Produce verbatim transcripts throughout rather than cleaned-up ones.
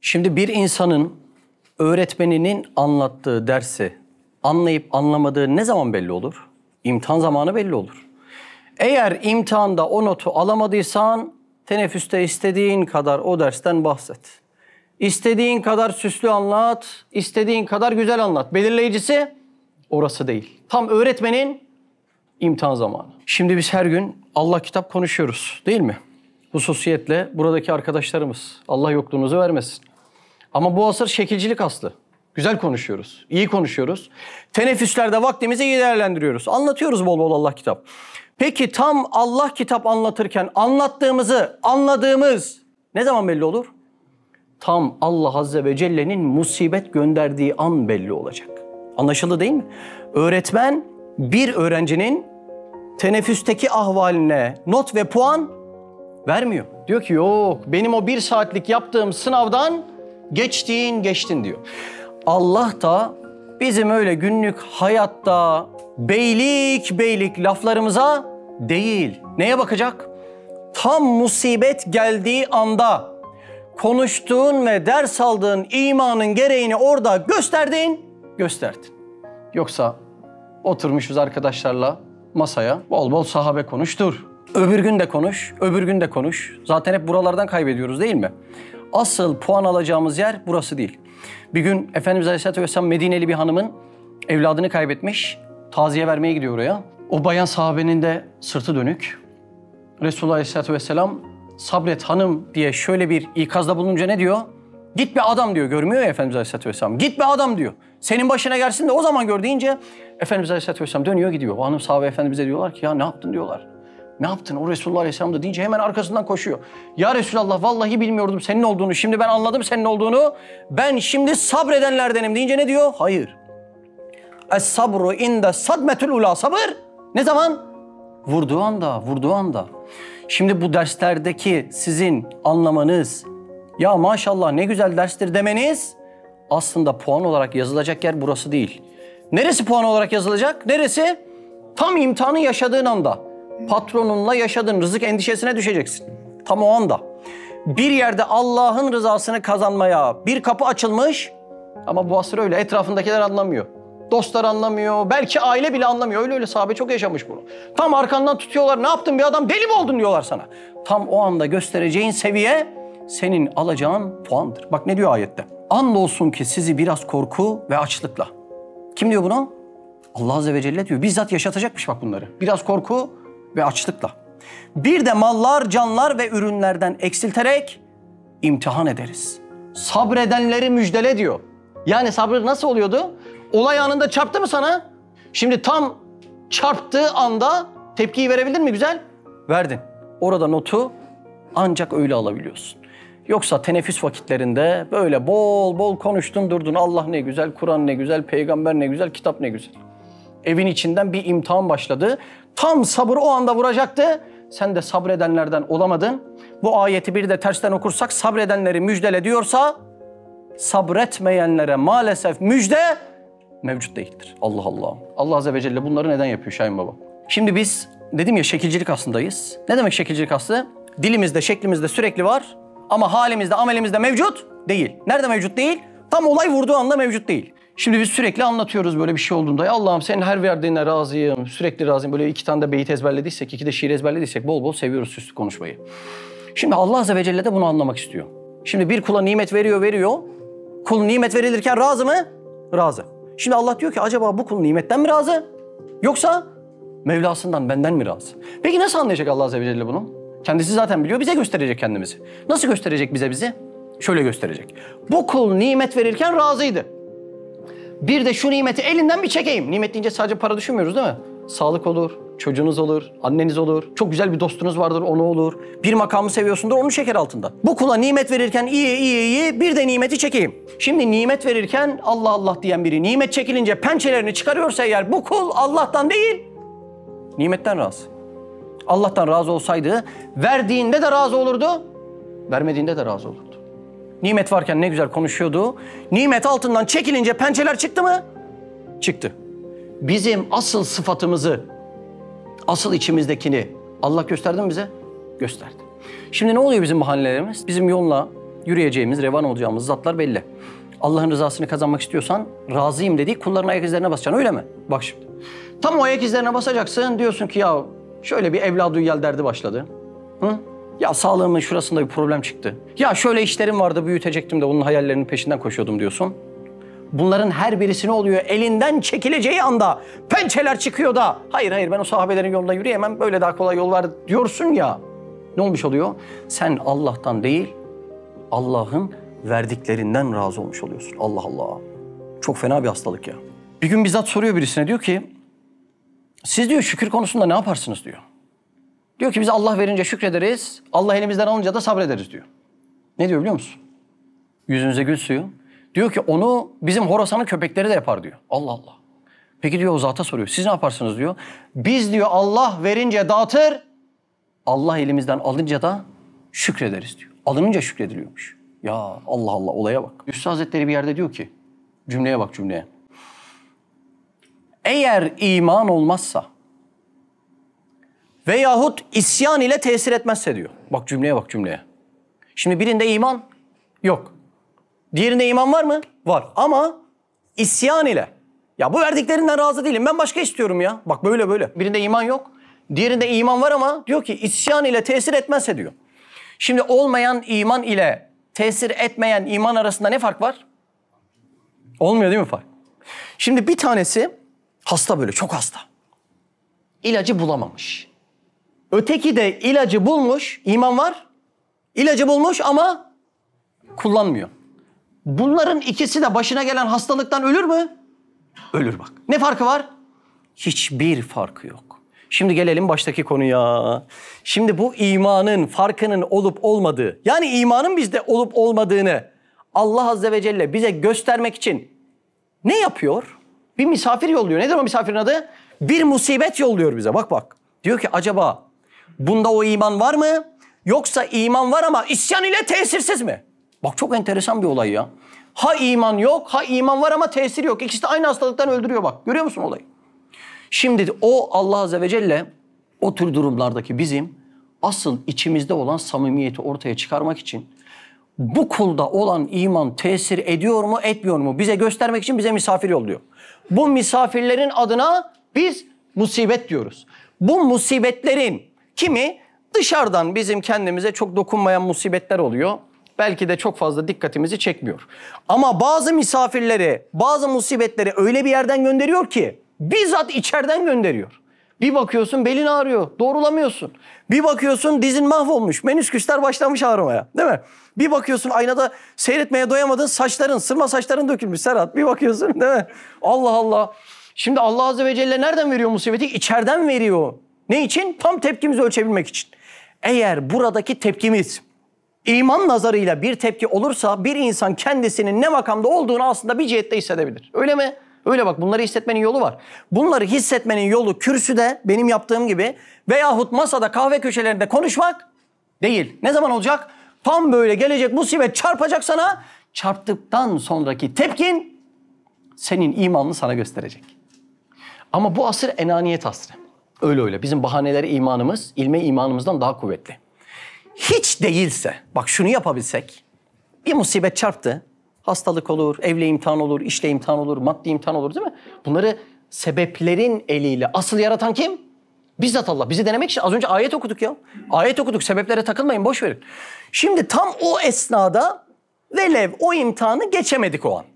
Şimdi bir insanın öğretmeninin anlattığı dersi anlayıp anlamadığı ne zaman belli olur? İmtihan zamanı belli olur. Eğer imtihanda o notu alamadıysan teneffüste istediğin kadar o dersten bahset. İstediğin kadar süslü anlat, istediğin kadar güzel anlat. Belirleyicisi orası değil. Tam öğretmenin imtihan zamanı. Şimdi biz her gün Allah kitap konuşuyoruz, değil mi? Hususiyetle buradaki arkadaşlarımız. Allah yokluğunuzu vermesin. Ama bu asır şekilcilik aslı. Güzel konuşuyoruz, iyi konuşuyoruz. Teneffüslerde vaktimizi iyi değerlendiriyoruz. Anlatıyoruz bol bol Allah kitap. Peki tam Allah kitap anlatırken anlattığımızı, anladığımız ne zaman belli olur? Tam Allah Azze ve Celle'nin musibet gönderdiği an belli olacak. Anlaşıldı değil mi? Öğretmen bir öğrencinin teneffüsteki ahvaline not ve puan vermiyor. Diyor ki yok, benim o bir saatlik yaptığım sınavdan geçtin geçtin diyor. Allah da bizim öyle günlük hayatta beylik beylik laflarımıza değil. Neye bakacak? Tam musibet geldiği anda konuştuğun ve ders aldığın imanın gereğini orada gösterdin, gösterdin. Yoksa oturmuşuz arkadaşlarla masaya, bol bol sahabe konuştur. Öbür gün de konuş, öbür gün de konuş. Zaten hep buralardan kaybediyoruz değil mi? Asıl puan alacağımız yer burası değil. Bir gün Efendimiz Aleyhisselatü Vesselam Medineli bir hanımın evladını kaybetmiş. Taziye vermeye gidiyor oraya. O bayan sahabenin de sırtı dönük. Resulullah Aleyhisselatü Vesselam sabret hanım diye şöyle bir ikazda bulununca ne diyor? Git bir adam diyor. Görmüyor ya Efendimiz Aleyhisselatü Vesselam. Git bir adam diyor. Senin başına gelsin de o zaman gör deyince Efendimiz Aleyhisselatü Vesselam dönüyor gidiyor. O hanım sahabe efendimize diyorlar ki ya ne yaptın diyorlar. Ne yaptın? O Resulullah Aleyhisselam da deyince hemen arkasından koşuyor. Ya Resulallah vallahi bilmiyordum senin olduğunu. Şimdi ben anladım senin olduğunu. Ben şimdi sabredenlerdenim deyince ne diyor? Hayır. Es-sabru inde sadmetül ula. Sabır ne zaman? Vurduğu anda, vurduğu anda. Şimdi bu derslerdeki sizin anlamanız, ya maşallah ne güzel derstir demeniz aslında puan olarak yazılacak yer burası değil. Neresi puan olarak yazılacak? Neresi? Tam imtihanı yaşadığın anda. Patronunla yaşadığın rızık endişesine düşeceksin. Tam o anda. Bir yerde Allah'ın rızasını kazanmaya bir kapı açılmış ama bu asır öyle. Etrafındakiler anlamıyor. Dostlar anlamıyor. Belki aile bile anlamıyor. Öyle öyle sahabe çok yaşamış bunu. Tam arkandan tutuyorlar. Ne yaptın bir adam? Deli mi oldun diyorlar sana. Tam o anda göstereceğin seviye senin alacağın puandır. Bak ne diyor ayette? Andolsun ki sizi biraz korku ve açlıkla. Kim diyor bunu? Allah Azze ve Celle diyor. Bizzat yaşatacakmış bak bunları. Biraz korku ve açlıkla. Bir de mallar, canlar ve ürünlerden eksilterek imtihan ederiz. Sabredenleri müjdele diyor. Yani sabrı nasıl oluyordu? Olay anında çarptı mı sana? Şimdi tam çarptığı anda tepkiyi verebildin mi güzel? Verdin. Orada notu ancak öyle alabiliyorsun. Yoksa teneffüs vakitlerinde böyle bol bol konuştun durdun. Allah ne güzel, Kur'an ne güzel, peygamber ne güzel, kitap ne güzel. Evin içinden bir imtihan başladı. Tam sabır o anda vuracaktı. Sen de sabredenlerden olamadın. Bu ayeti bir de tersten okursak sabredenleri müjdele diyorsa sabretmeyenlere maalesef müjde mevcut değildir. Allah Allah. Allah Azze ve Celle bunları neden yapıyor Şahin Baba? Şimdi biz dedim ya şekilcilik aslındayız. Ne demek şekilcilik aslı? Dilimizde, şeklimizde sürekli var ama halimizde, amelimizde mevcut değil. Nerede mevcut değil? Tam olay vurduğu anda mevcut değil. Şimdi biz sürekli anlatıyoruz böyle bir şey olduğunda. Ya Allah'ım senin her verdiğine razıyım, sürekli razıyım. Böyle iki tane de beyit ezberlediysek, iki de şiir ezberlediysek bol bol seviyoruz süslü konuşmayı. Şimdi Allah Azze ve Celle de bunu anlamak istiyor. Şimdi bir kula nimet veriyor, veriyor. Kul nimet verilirken razı mı? Razı. Şimdi Allah diyor ki acaba bu kul nimetten mi razı? Yoksa Mevlasından, benden mi razı? Peki nasıl anlayacak Allah Azze ve Celle bunu? Kendisi zaten biliyor, bize gösterecek kendimizi. Nasıl gösterecek bize bizi? Şöyle gösterecek. Bu kul nimet verirken razıydı. Bir de şu nimeti elinden bir çekeyim. Nimet deyince sadece para düşünmüyoruz değil mi? Sağlık olur, çocuğunuz olur, anneniz olur. Çok güzel bir dostunuz vardır, onu olur. Bir makamı seviyorsundur, onu çeker altında. Bu kula nimet verirken iyi iyi iyi bir de nimeti çekeyim. Şimdi nimet verirken Allah Allah diyen biri nimet çekilince pençelerini çıkarıyorsa eğer bu kul Allah'tan değil, nimetten razı. Allah'tan razı olsaydı verdiğinde de razı olurdu, vermediğinde de razı olurdu. Nimet varken ne güzel konuşuyordu. Nimet altından çekilince pençeler çıktı mı? Çıktı. Bizim asıl sıfatımızı, asıl içimizdekini Allah gösterdi mi bize? Gösterdi. Şimdi ne oluyor bizim mahallelerimiz? Bizim yolla Yürüyeceğimiz, revan olacağımız zatlar belli. Allah'ın rızasını kazanmak istiyorsan razıyım dediği kulların ayak izlerine basacaksın, öyle mi? Bak şimdi. Tam o ayak izlerine basacaksın, diyorsun ki ya şöyle bir evladı yel derdi başladı. Hı? Ya sağlığımın şurasında bir problem çıktı. Ya şöyle işlerim vardı, büyütecektim de onun hayallerinin peşinden koşuyordum diyorsun. Bunların her birisi ne oluyor? Elinden çekileceği anda pençeler çıkıyor da hayır hayır ben o sahabelerin yolunda yürüyemem, böyle daha kolay yol var diyorsun ya. Ne olmuş oluyor? Sen Allah'tan değil, Allah'ın verdiklerinden razı olmuş oluyorsun. Allah Allah. Çok fena bir hastalık ya. Bir gün bizzat soruyor birisine, diyor ki siz diyor şükür konusunda ne yaparsınız diyor. Diyor ki biz Allah verince şükrederiz, Allah elimizden alınca da sabrederiz diyor. Ne diyor biliyor musun? Yüzünüze gül suyu. Diyor ki onu bizim Horasan'ın köpekleri de yapar diyor. Allah Allah. Peki diyor o zata soruyor. Siz ne yaparsınız diyor. Biz diyor Allah verince dağıtır, Allah elimizden alınca da şükrederiz diyor. Alınınca şükrediliyormuş. Ya Allah Allah, olaya bak. Üstad Hazretleri bir yerde diyor ki, cümleye bak cümleye. Eğer iman olmazsa veyahut isyan ile tesir etmezse diyor. Bak cümleye bak cümleye. Şimdi birinde iman yok. Diğerinde iman var mı? Var. Ama isyan ile. Ya bu verdiklerinden razı değilim, ben başka istiyorum ya. Bak böyle böyle. Birinde iman yok. Diğerinde iman var ama diyor ki isyan ile tesir etmezse diyor. Şimdi olmayan iman ile tesir etmeyen iman arasında ne fark var? Olmuyor değil mi fark? Şimdi bir tanesi hasta, böyle çok hasta. İlacı bulamamış. Öteki de ilacı bulmuş, iman var. İlacı bulmuş ama kullanmıyor. Bunların ikisi de başına gelen hastalıktan ölür mü? Ölür bak. Ne farkı var? Hiçbir farkı yok. Şimdi gelelim baştaki konuya. Şimdi bu imanın farkının olup olmadığı, yani imanın bizde olup olmadığını Allah Azze ve Celle bize göstermek için ne yapıyor? Bir misafir yolluyor. Nedir o misafirin adı? Bir musibet yolluyor bize. Bak bak. Diyor ki acaba bunda o iman var mı? Yoksa iman var ama isyan ile tesirsiz mi? Bak çok enteresan bir olay ya. Ha iman yok, ha iman var ama tesir yok. İkisi de aynı hastalıktan öldürüyor bak. Görüyor musun olayı? Şimdi o Allah Azze ve Celle o tür durumlardaki bizim asıl içimizde olan samimiyeti ortaya çıkarmak için bu kulda olan iman tesir ediyor mu etmiyor mu bize göstermek için bize misafir yolluyor. Bu misafirlerin adına biz musibet diyoruz. Bu musibetlerin kimi dışarıdan bizim kendimize çok dokunmayan musibetler oluyor. Belki de çok fazla dikkatimizi çekmiyor. Ama bazı misafirleri, bazı musibetleri öyle bir yerden gönderiyor ki bizzat içeriden gönderiyor. Bir bakıyorsun belin ağrıyor, doğrulamıyorsun. Bir bakıyorsun dizin mahvolmuş, menisküsler başlamış ağrımaya, değil mi? Bir bakıyorsun aynada seyretmeye doyamadığın saçların, sırma saçların dökülmüş Serhat. Bir bakıyorsun, değil mi? Allah Allah. Şimdi Allah Azze ve Celle nereden veriyor musibeti? İçeriden veriyor. Ne için? Tam tepkimizi ölçebilmek için. Eğer buradaki tepkimiz İman nazarıyla bir tepki olursa bir insan kendisinin ne makamda olduğunu aslında bir cihette hissedebilir. Öyle mi? Öyle bak, bunları hissetmenin yolu var. Bunları hissetmenin yolu kürsüde benim yaptığım gibi veyahut masada kahve köşelerinde konuşmak değil. Ne zaman olacak? Tam böyle gelecek musibet çarpacak sana. Çarptıktan sonraki tepkin senin imanını sana gösterecek. Ama bu asır enaniyet asrı. Öyle öyle. Bizim bahaneleri imanımız, ilme imanımızdan daha kuvvetli. Hiç değilse, bak şunu yapabilsek, bir musibet çarptı, hastalık olur, evle imtihan olur, işle imtihan olur, maddi imtihan olur değil mi? Bunları sebeplerin eliyle, asıl yaratan kim? Bizzat Allah. Bizi denemek için az önce ayet okuduk ya. Ayet okuduk, sebeplere takılmayın, boş verin. Şimdi tam o esnada velev o imtihanı geçemedik o an.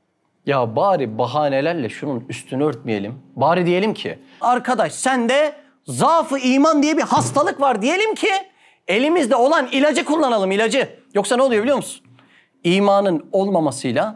Ya bari bahanelerle şunun üstünü örtmeyelim. Bari diyelim ki, arkadaş sende zaaf-ı iman diye bir hastalık var diyelim ki, elimizde olan ilacı kullanalım, ilacı. Yoksa ne oluyor biliyor musun? İmanın olmamasıyla,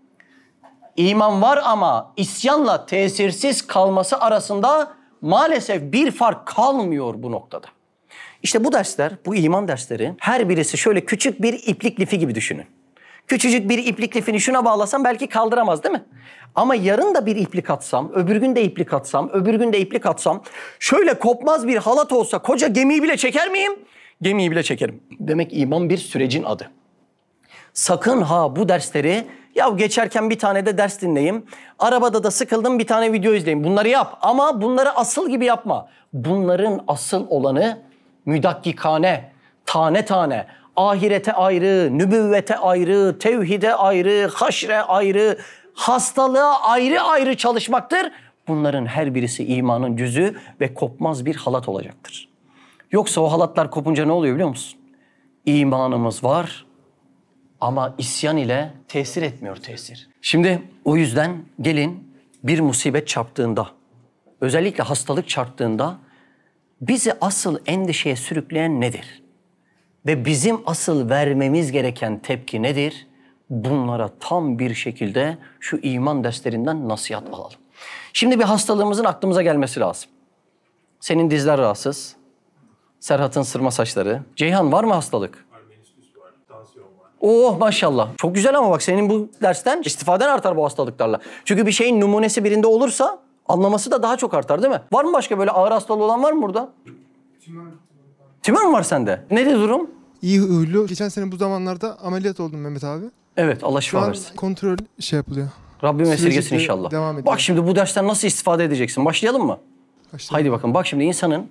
iman var ama isyanla tesirsiz kalması arasında maalesef bir fark kalmıyor bu noktada. İşte bu dersler, bu iman dersleri her birisi şöyle küçük bir iplik lifi gibi düşünün. Küçücük bir iplik lifini şuna bağlasam belki kaldıramaz değil mi? Ama yarın da bir iplik atsam, öbür gün de iplik atsam, öbür gün de iplik atsam, şöyle kopmaz bir halat olsa koca gemiyi bile çeker miyim? Gemiyi bile çekerim. Demek iman bir sürecin adı. Sakın ha bu dersleri, ya geçerken bir tane de ders dinleyeyim, arabada da sıkıldım bir tane video izleyeyim. Bunları yap ama bunları asıl gibi yapma. Bunların asıl olanı müdakkikane, tane tane, Ahirete ayrı, nübüvvete ayrı, tevhide ayrı, haşre ayrı, hastalığa ayrı ayrı çalışmaktır. Bunların her birisi imanın cüzü ve kopmaz bir halat olacaktır. Yoksa o halatlar kopunca ne oluyor biliyor musun? İmanımız var ama isyan ile tesir etmiyor tesir. Şimdi o yüzden gelin bir musibet çarptığında, özellikle hastalık çarptığında bizi asıl endişeye sürükleyen nedir? Ve bizim asıl vermemiz gereken tepki nedir? Bunlara tam bir şekilde şu iman derslerinden nasihat alalım. Şimdi bir hastalığımızın aklımıza gelmesi lazım. Senin dizler rahatsız, Serhat'ın sırma saçları. Ceyhan var mı hastalık? Var, menisküs var, tansiyon var. Oh maşallah. Çok güzel ama bak senin bu dersten istifaden artar bu hastalıklarla. Çünkü bir şeyin numunesi birinde olursa anlaması da daha çok artar değil mi? Var mı başka böyle ağır hastalığı olan var mı burada? Tümör. Tümör mü var sende? Ne de durum? İyi huylu. Geçen sene bu zamanlarda ameliyat oldum Mehmet abi. Evet Allah Şu şifa an versin. kontrol şey yapılıyor. Rabbim esirgesin Süreci de inşallah. devam ediyor. Bak şimdi bu dersten nasıl istifade edeceksin? Başlayalım mı? Başlayalım. Haydi bakın. Bak şimdi insanın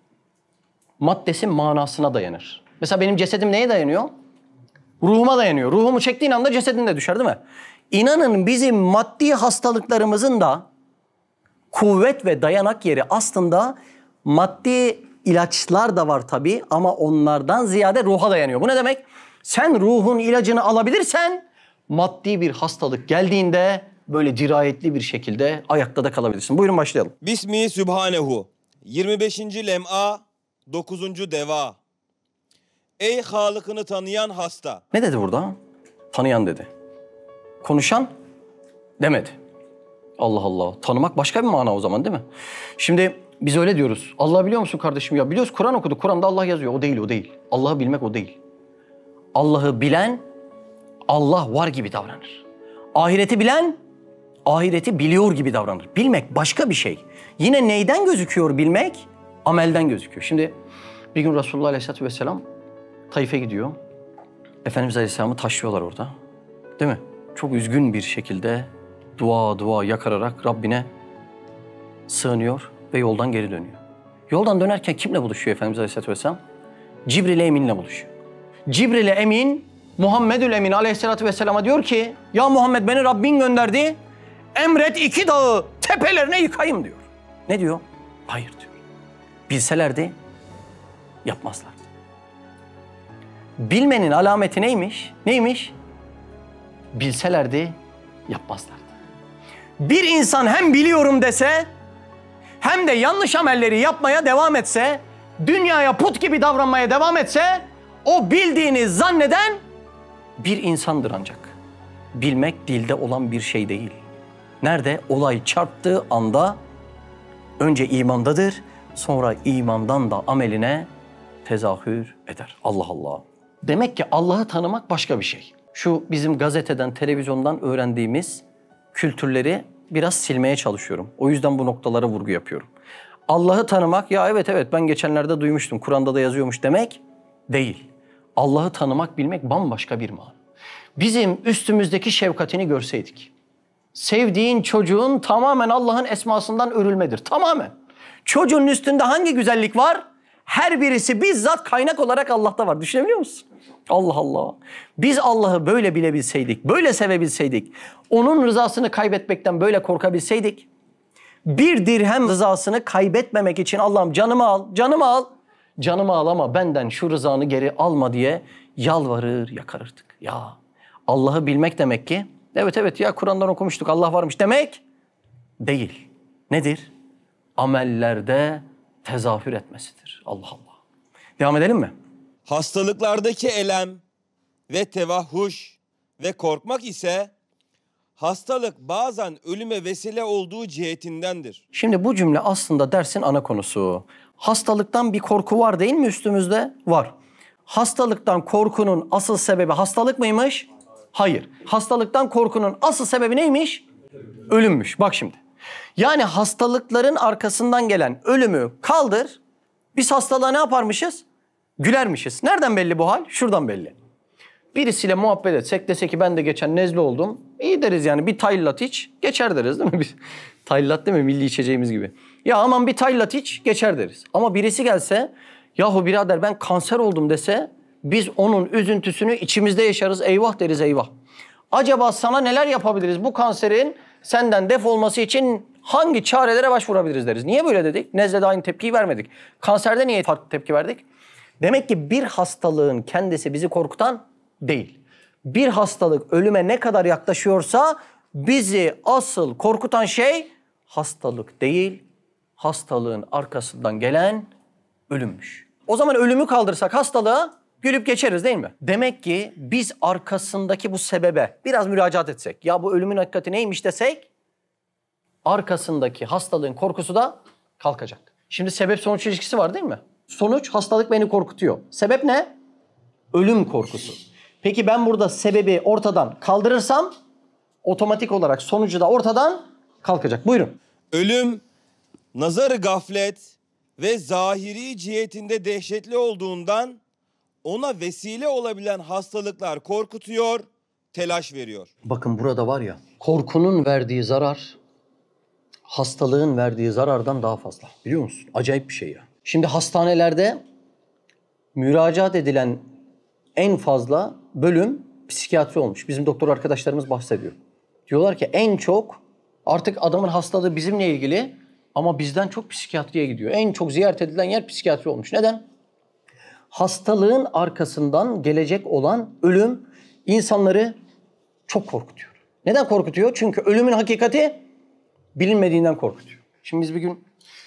maddesi manasına dayanır. Mesela benim cesedim neye dayanıyor? Ruhuma dayanıyor. Ruhumu çektiğin anda cesedin de düşer değil mi? İnanın bizim maddi hastalıklarımızın da kuvvet ve dayanak yeri aslında maddi ilaçlar da var tabii ama onlardan ziyade ruha dayanıyor. Bu ne demek? Sen ruhun ilacını alabilirsen maddi bir hastalık geldiğinde böyle dirayetli bir şekilde ayakta da kalabilirsin. Buyurun başlayalım. Bismi Sübhanehu. yirmi beşinci lem'a, dokuzuncu deva. Ey Halık'ını tanıyan hasta. Ne dedi burada? Tanıyan dedi. Konuşan demedi. Allah Allah. Tanımak başka bir mana o zaman değil mi? Şimdi biz öyle diyoruz. Allah biliyor musun kardeşim ya? Biliyoruz Kur'an okuduk. Kur'an'da Allah yazıyor. O değil, o değil. Allah'ı bilmek o değil. Allah'ı bilen Allah var gibi davranır. Ahireti bilen ahireti biliyor gibi davranır. Bilmek başka bir şey. Yine neyden gözüküyor bilmek? Amelden gözüküyor. Şimdi bir gün Resulullah Aleyhisselatü Vesselam Taif'e gidiyor. Efendimiz Aleyhisselam'ı taşlıyorlar orada. Değil mi? Çok üzgün bir şekilde dua dua yakararak Rabbine sığınıyor ve yoldan geri dönüyor. Yoldan dönerken kimle buluşuyor Efendimiz Aleyhisselatü Vesselam? Cibril Emin'le buluşuyor. Cibril Emin, Muhammedül Emin Aleyhisselatü Vesselam'a diyor ki, ya Muhammed beni Rabbin gönderdi, emret iki dağı tepelerine yıkayım diyor. Ne diyor? Hayır diyor. Bilselerdi yapmazlardı. Bilmenin alameti neymiş? Neymiş? Bilselerdi yapmazlardı. Bir insan hem biliyorum dese hem de yanlış amelleri yapmaya devam etse, dünyaya put gibi davranmaya devam etse, o bildiğini zanneden bir insandır ancak. Bilmek dilde olan bir şey değil. Nerede? Olay çarptığı anda önce imandadır, sonra imandan da ameline tezahür eder. Allah Allah. Demek ki Allah'ı tanımak başka bir şey. Şu bizim gazeteden, televizyondan öğrendiğimiz kültürleri biraz silmeye çalışıyorum. O yüzden bu noktalara vurgu yapıyorum. Allah'ı tanımak, ya evet evet ben geçenlerde duymuştum, Kur'an'da da yazıyormuş demek değil. Allah'ı tanımak, bilmek bambaşka bir mana. Bizim üstümüzdeki şefkatini görseydik. Sevdiğin çocuğun tamamen Allah'ın esmasından örülmedir. Tamamen. Çocuğun üstünde hangi güzellik var? Her birisi bizzat kaynak olarak Allah'ta var. Düşünebiliyor musun? Allah Allah. Biz Allah'ı böyle bilebilseydik, böyle sevebilseydik, onun rızasını kaybetmekten böyle korkabilseydik, bir dirhem rızasını kaybetmemek için Allah'ım canımı al, canımı al, canımı al ama benden şu rızanı geri alma diye yalvarır yakarırdık. Ya Allah'ı bilmek demek ki, evet evet ya Kur'an'dan okumuştuk Allah varmış demek değil. Nedir? Amellerde tezahür etmesidir. Allah Allah. Devam edelim mi? Hastalıklardaki elem ve tevahhuş ve korkmak ise hastalık bazen ölüme vesile olduğu cihetindendir. Şimdi bu cümle aslında dersin ana konusu. Hastalıktan bir korku var değil mi üstümüzde? Var. Hastalıktan korkunun asıl sebebi hastalık mıymış? Hayır. Hastalıktan korkunun asıl sebebi neymiş? Ölümmüş. Bak şimdi. Yani hastalıkların arkasından gelen ölümü kaldır. Biz hastalığa ne yaparmışız? Gülermişiz. Nereden belli bu hal? Şuradan belli. Birisiyle muhabbet etsek dese ki ben de geçen nezle oldum. İyi deriz yani bir taylat iç geçer deriz değil mi? Bir, taylat değil mi? Milli içeceğimiz gibi. Ya aman bir taylat iç geçer deriz. Ama birisi gelse yahu birader ben kanser oldum dese Biz onun üzüntüsünü içimizde yaşarız. Eyvah deriz, eyvah. Acaba sana neler yapabiliriz? Bu kanserin senden defolması için hangi çarelere başvurabiliriz deriz. Niye böyle dedik? Nezlede aynı tepkiyi vermedik. Kanserde niye farklı tepki verdik? Demek ki bir hastalığın kendisi bizi korkutan değil. Bir hastalık ölüme ne kadar yaklaşıyorsa bizi asıl korkutan şey hastalık değil, hastalığın arkasından gelen ölümmüş. O zaman ölümü kaldırsak hastalığa gülüp geçeriz değil mi? Demek ki biz arkasındaki bu sebebe biraz müracaat etsek, ya bu ölümün hakikati neymiş desek, arkasındaki hastalığın korkusu da kalkacak. Şimdi sebep sonuç ilişkisi var değil mi? Sonuç, hastalık beni korkutuyor. Sebep ne? Ölüm korkusu. Peki ben burada sebebi ortadan kaldırırsam otomatik olarak sonucu da ortadan kalkacak. Buyurun. Ölüm, nazarı gaflet ve zahiri cihetinde dehşetli olduğundan ona vesile olabilen hastalıklar korkutuyor, telaş veriyor. Bakın burada var ya, korkunun verdiği zarar hastalığın verdiği zarardan daha fazla. Biliyor musun? Acayip bir şey ya. Şimdi hastanelerde müracaat edilen en fazla bölüm psikiyatri olmuş. Bizim doktor arkadaşlarımız bahsediyor. Diyorlar ki en çok artık adamın hastalığı bizimle ilgili ama bizden çok psikiyatriye gidiyor. En çok ziyaret edilen yer psikiyatri olmuş. Neden? Hastalığın arkasından gelecek olan ölüm insanları çok korkutuyor. Neden korkutuyor? Çünkü ölümün hakikati bilinmediğinden korkutuyor. Şimdi biz bir gün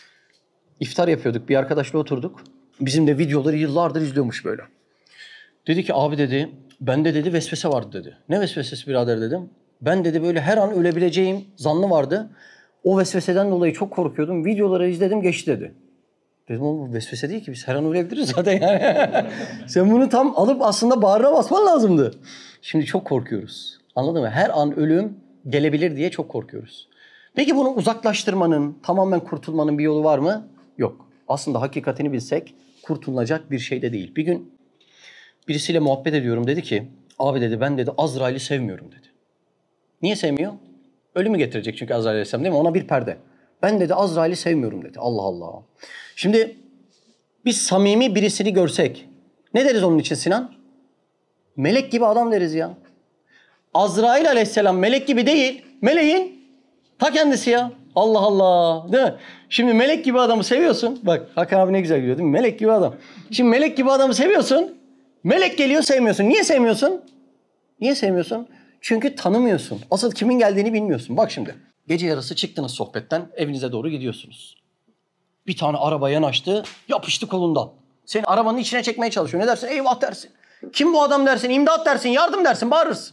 iftar yapıyorduk. Bir arkadaşla oturduk. Bizim de videoları yıllardır izliyormuş böyle. Dedi ki abi dedi, bende dedi vesvese vardı dedi. Ne vesvesesi birader dedim. Ben dedi böyle her an ölebileceğim zannı vardı. O vesveseden dolayı çok korkuyordum. Videoları izledim geçti dedi. Dedim oğlum bu vesvese değil ki, biz her an ölebiliriz zaten yani. Sen bunu tam alıp aslında bağrına basman lazımdı. Şimdi çok korkuyoruz. Anladın mı? Her an ölüm gelebilir diye çok korkuyoruz. Peki bunu uzaklaştırmanın, tamamen kurtulmanın bir yolu var mı? Yok. Aslında hakikatini bilsek kurtulacak bir şey de değil. Bir gün birisiyle muhabbet ediyorum, dedi ki abi dedi ben dedi Azrail'i sevmiyorum dedi. Niye sevmiyor? Ölümü getirecek çünkü Azrail Aleyhisselam değil mi? Ona bir perde. Ben dedi Azrail'i sevmiyorum dedi. Allah Allah. Şimdi biz samimi birisini görsek ne deriz onun için Sinan? Melek gibi adam deriz ya. Azrail Aleyhisselam melek gibi değil. Meleğin ta kendisi ya. Allah Allah. Değil mi? Şimdi melek gibi adamı seviyorsun. Bak Hakan abi ne güzel gülüyor değil mi? Melek gibi adam. Şimdi melek gibi adamı seviyorsun. Melek geliyor sevmiyorsun. Niye sevmiyorsun? Niye sevmiyorsun? Çünkü tanımıyorsun. Asıl kimin geldiğini bilmiyorsun. Bak şimdi. Gece yarısı çıktınız sohbetten. Evinize doğru gidiyorsunuz. Bir tane araba yanaştı. Yapıştı kolundan. Seni arabanın içine çekmeye çalışıyor. Ne dersin? Eyvah dersin. Kim bu adam dersin? İmdat dersin. Yardım dersin. Bağırırsın.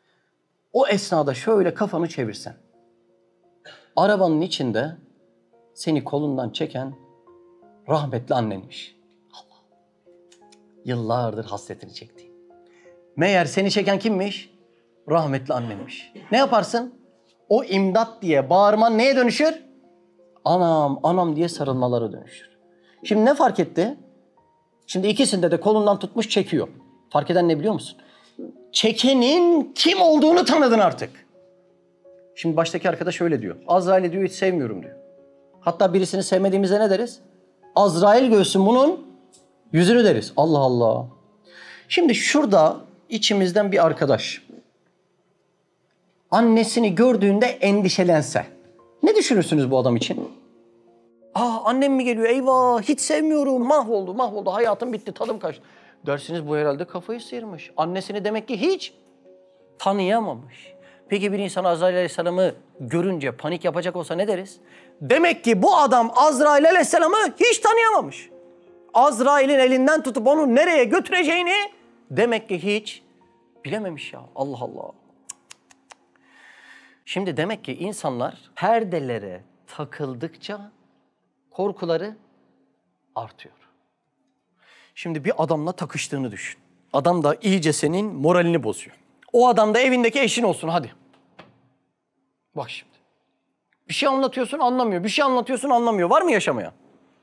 O esnada şöyle kafanı çevirsen. Arabanın içinde seni kolundan çeken rahmetli annenmiş. Allah. Yıllardır hasretini çekti. Meğer seni çeken kimmiş? Rahmetli annenmiş. Ne yaparsın? O imdat diye bağırman neye dönüşür? Anam, anam diye sarılmalara dönüşür. Şimdi ne fark etti? Şimdi ikisinde de kolundan tutmuş çekiyor. Fark eden ne biliyor musun? Çekenin kim olduğunu tanıdın artık. Şimdi baştaki arkadaş öyle diyor. Azrail'i diyor hiç sevmiyorum diyor. Hatta birisini sevmediğimizde ne deriz? Azrail görsün bunun yüzünü deriz. Allah Allah. Şimdi şurada içimizden bir arkadaş annesini gördüğünde endişelense ne düşünürsünüz bu adam için? Aa annem mi geliyor? Eyvah hiç sevmiyorum. Mahvoldu mahvoldu. Hayatım bitti. Tadım kaçtı. Dersiniz bu herhalde kafayı sıyırmış. Annesini demek ki hiç tanıyamamış. Peki bir insan Azrail Aleyhisselam'ı görünce panik yapacak olsa ne deriz? Demek ki bu adam Azrail Aleyhisselam'ı hiç tanıyamamış. Azrail'in elinden tutup onu nereye götüreceğini demek ki hiç bilememiş ya. Allah Allah. Şimdi demek ki insanlar perdelere takıldıkça korkuları artıyor. Şimdi bir adamla takıştığını düşün. Adam da iyice senin moralini bozuyor. O adam da evindeki eşin olsun hadi. Bak şimdi. Bir şey anlatıyorsun anlamıyor. Bir şey anlatıyorsun anlamıyor. Var mı yaşamaya?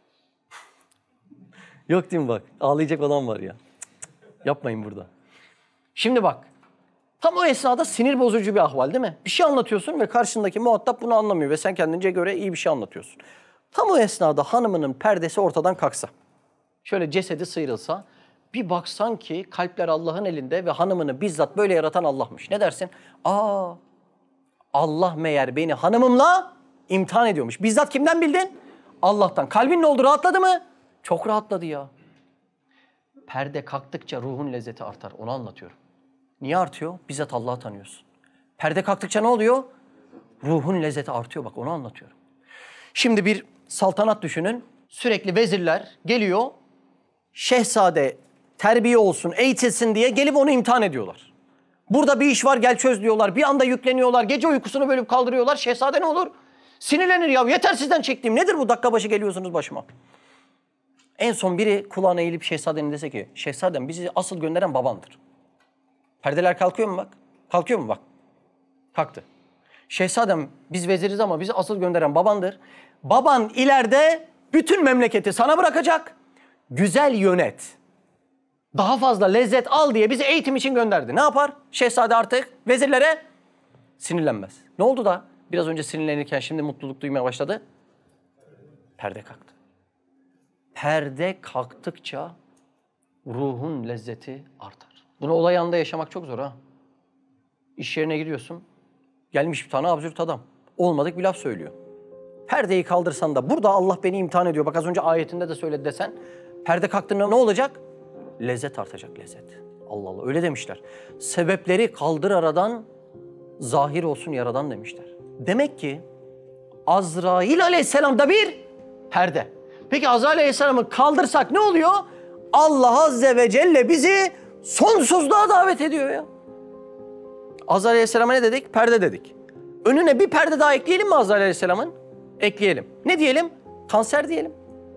Yok değil mi bak? Ağlayacak olan var ya. Cık cık. Yapmayın burada. Şimdi bak. Tam o esnada sinir bozucu bir ahval değil mi? Bir şey anlatıyorsun ve karşındaki muhatap bunu anlamıyor ve sen kendince göre iyi bir şey anlatıyorsun. Tam o esnada hanımının perdesi ortadan kalksa, şöyle cesedi sıyrılsa, Bir baksan ki kalpler Allah'ın elinde ve hanımını bizzat böyle yaratan Allah'mış. Ne dersin? Aa, Allah meğer beni hanımımla imtihan ediyormuş. Bizzat kimden bildin? Allah'tan. Kalbin ne oldu? Rahatladı mı? Çok rahatladı ya. Perde kalktıkça ruhun lezzeti artar. Onu anlatıyorum. Niye artıyor? Bizzat Allah'ı tanıyorsun. Perde kalktıkça ne oluyor? Ruhun lezzeti artıyor. Bak onu anlatıyorum. Şimdi bir saltanat düşünün. Sürekli vezirler geliyor. Şehzade terbiye olsun, eğitilsin diye gelip onu imtihan ediyorlar. Burada bir iş var gel çöz diyorlar. Bir anda yükleniyorlar. Gece uykusunu bölüp kaldırıyorlar. Şehzade ne olur? Sinirlenir ya. Yeter sizden çektiğim. Nedir bu dakika başı geliyorsunuz başıma? En son biri kulağına eğilip şehzadenin dese ki şehzadem bizi asıl gönderen babandır. Perdeler kalkıyor mu bak? Kalkıyor mu bak? Kalktı. Şehzadem biz veziriz ama bizi asıl gönderen babandır. Baban ileride bütün memleketi sana bırakacak. Güzel yönet. Daha fazla lezzet al diye bizi eğitim için gönderdi. Ne yapar? Şehzade artık vezirlere sinirlenmez. Ne oldu da biraz önce sinirlenirken şimdi mutluluk duymaya başladı? Perde kalktı. Perde kalktıkça ruhun lezzeti artar. Bunu olay anında yaşamak çok zor ha. İş yerine gidiyorsun. Gelmiş bir tane absürt adam. Olmadık bir laf söylüyor. Perdeyi kaldırsan da burada Allah beni imtihan ediyor. Bak az önce ayetinde de söyledi desen. Perde kalktığında ne olacak? Lezzet artacak lezzet. Allah Allah öyle demişler. Sebepleri kaldır aradan, zahir olsun yaradan demişler. Demek ki Azrail aleyhisselamda bir perde. Peki Azrail aleyhisselamı kaldırsak ne oluyor? Allah azze ve celle bizi sonsuzluğa davet ediyor ya. Azrail aleyhisselama ne dedik? Perde dedik. Önüne bir perde daha ekleyelim mi Azrail aleyhisselamın? Ekleyelim. Ne diyelim? Kanser diyelim.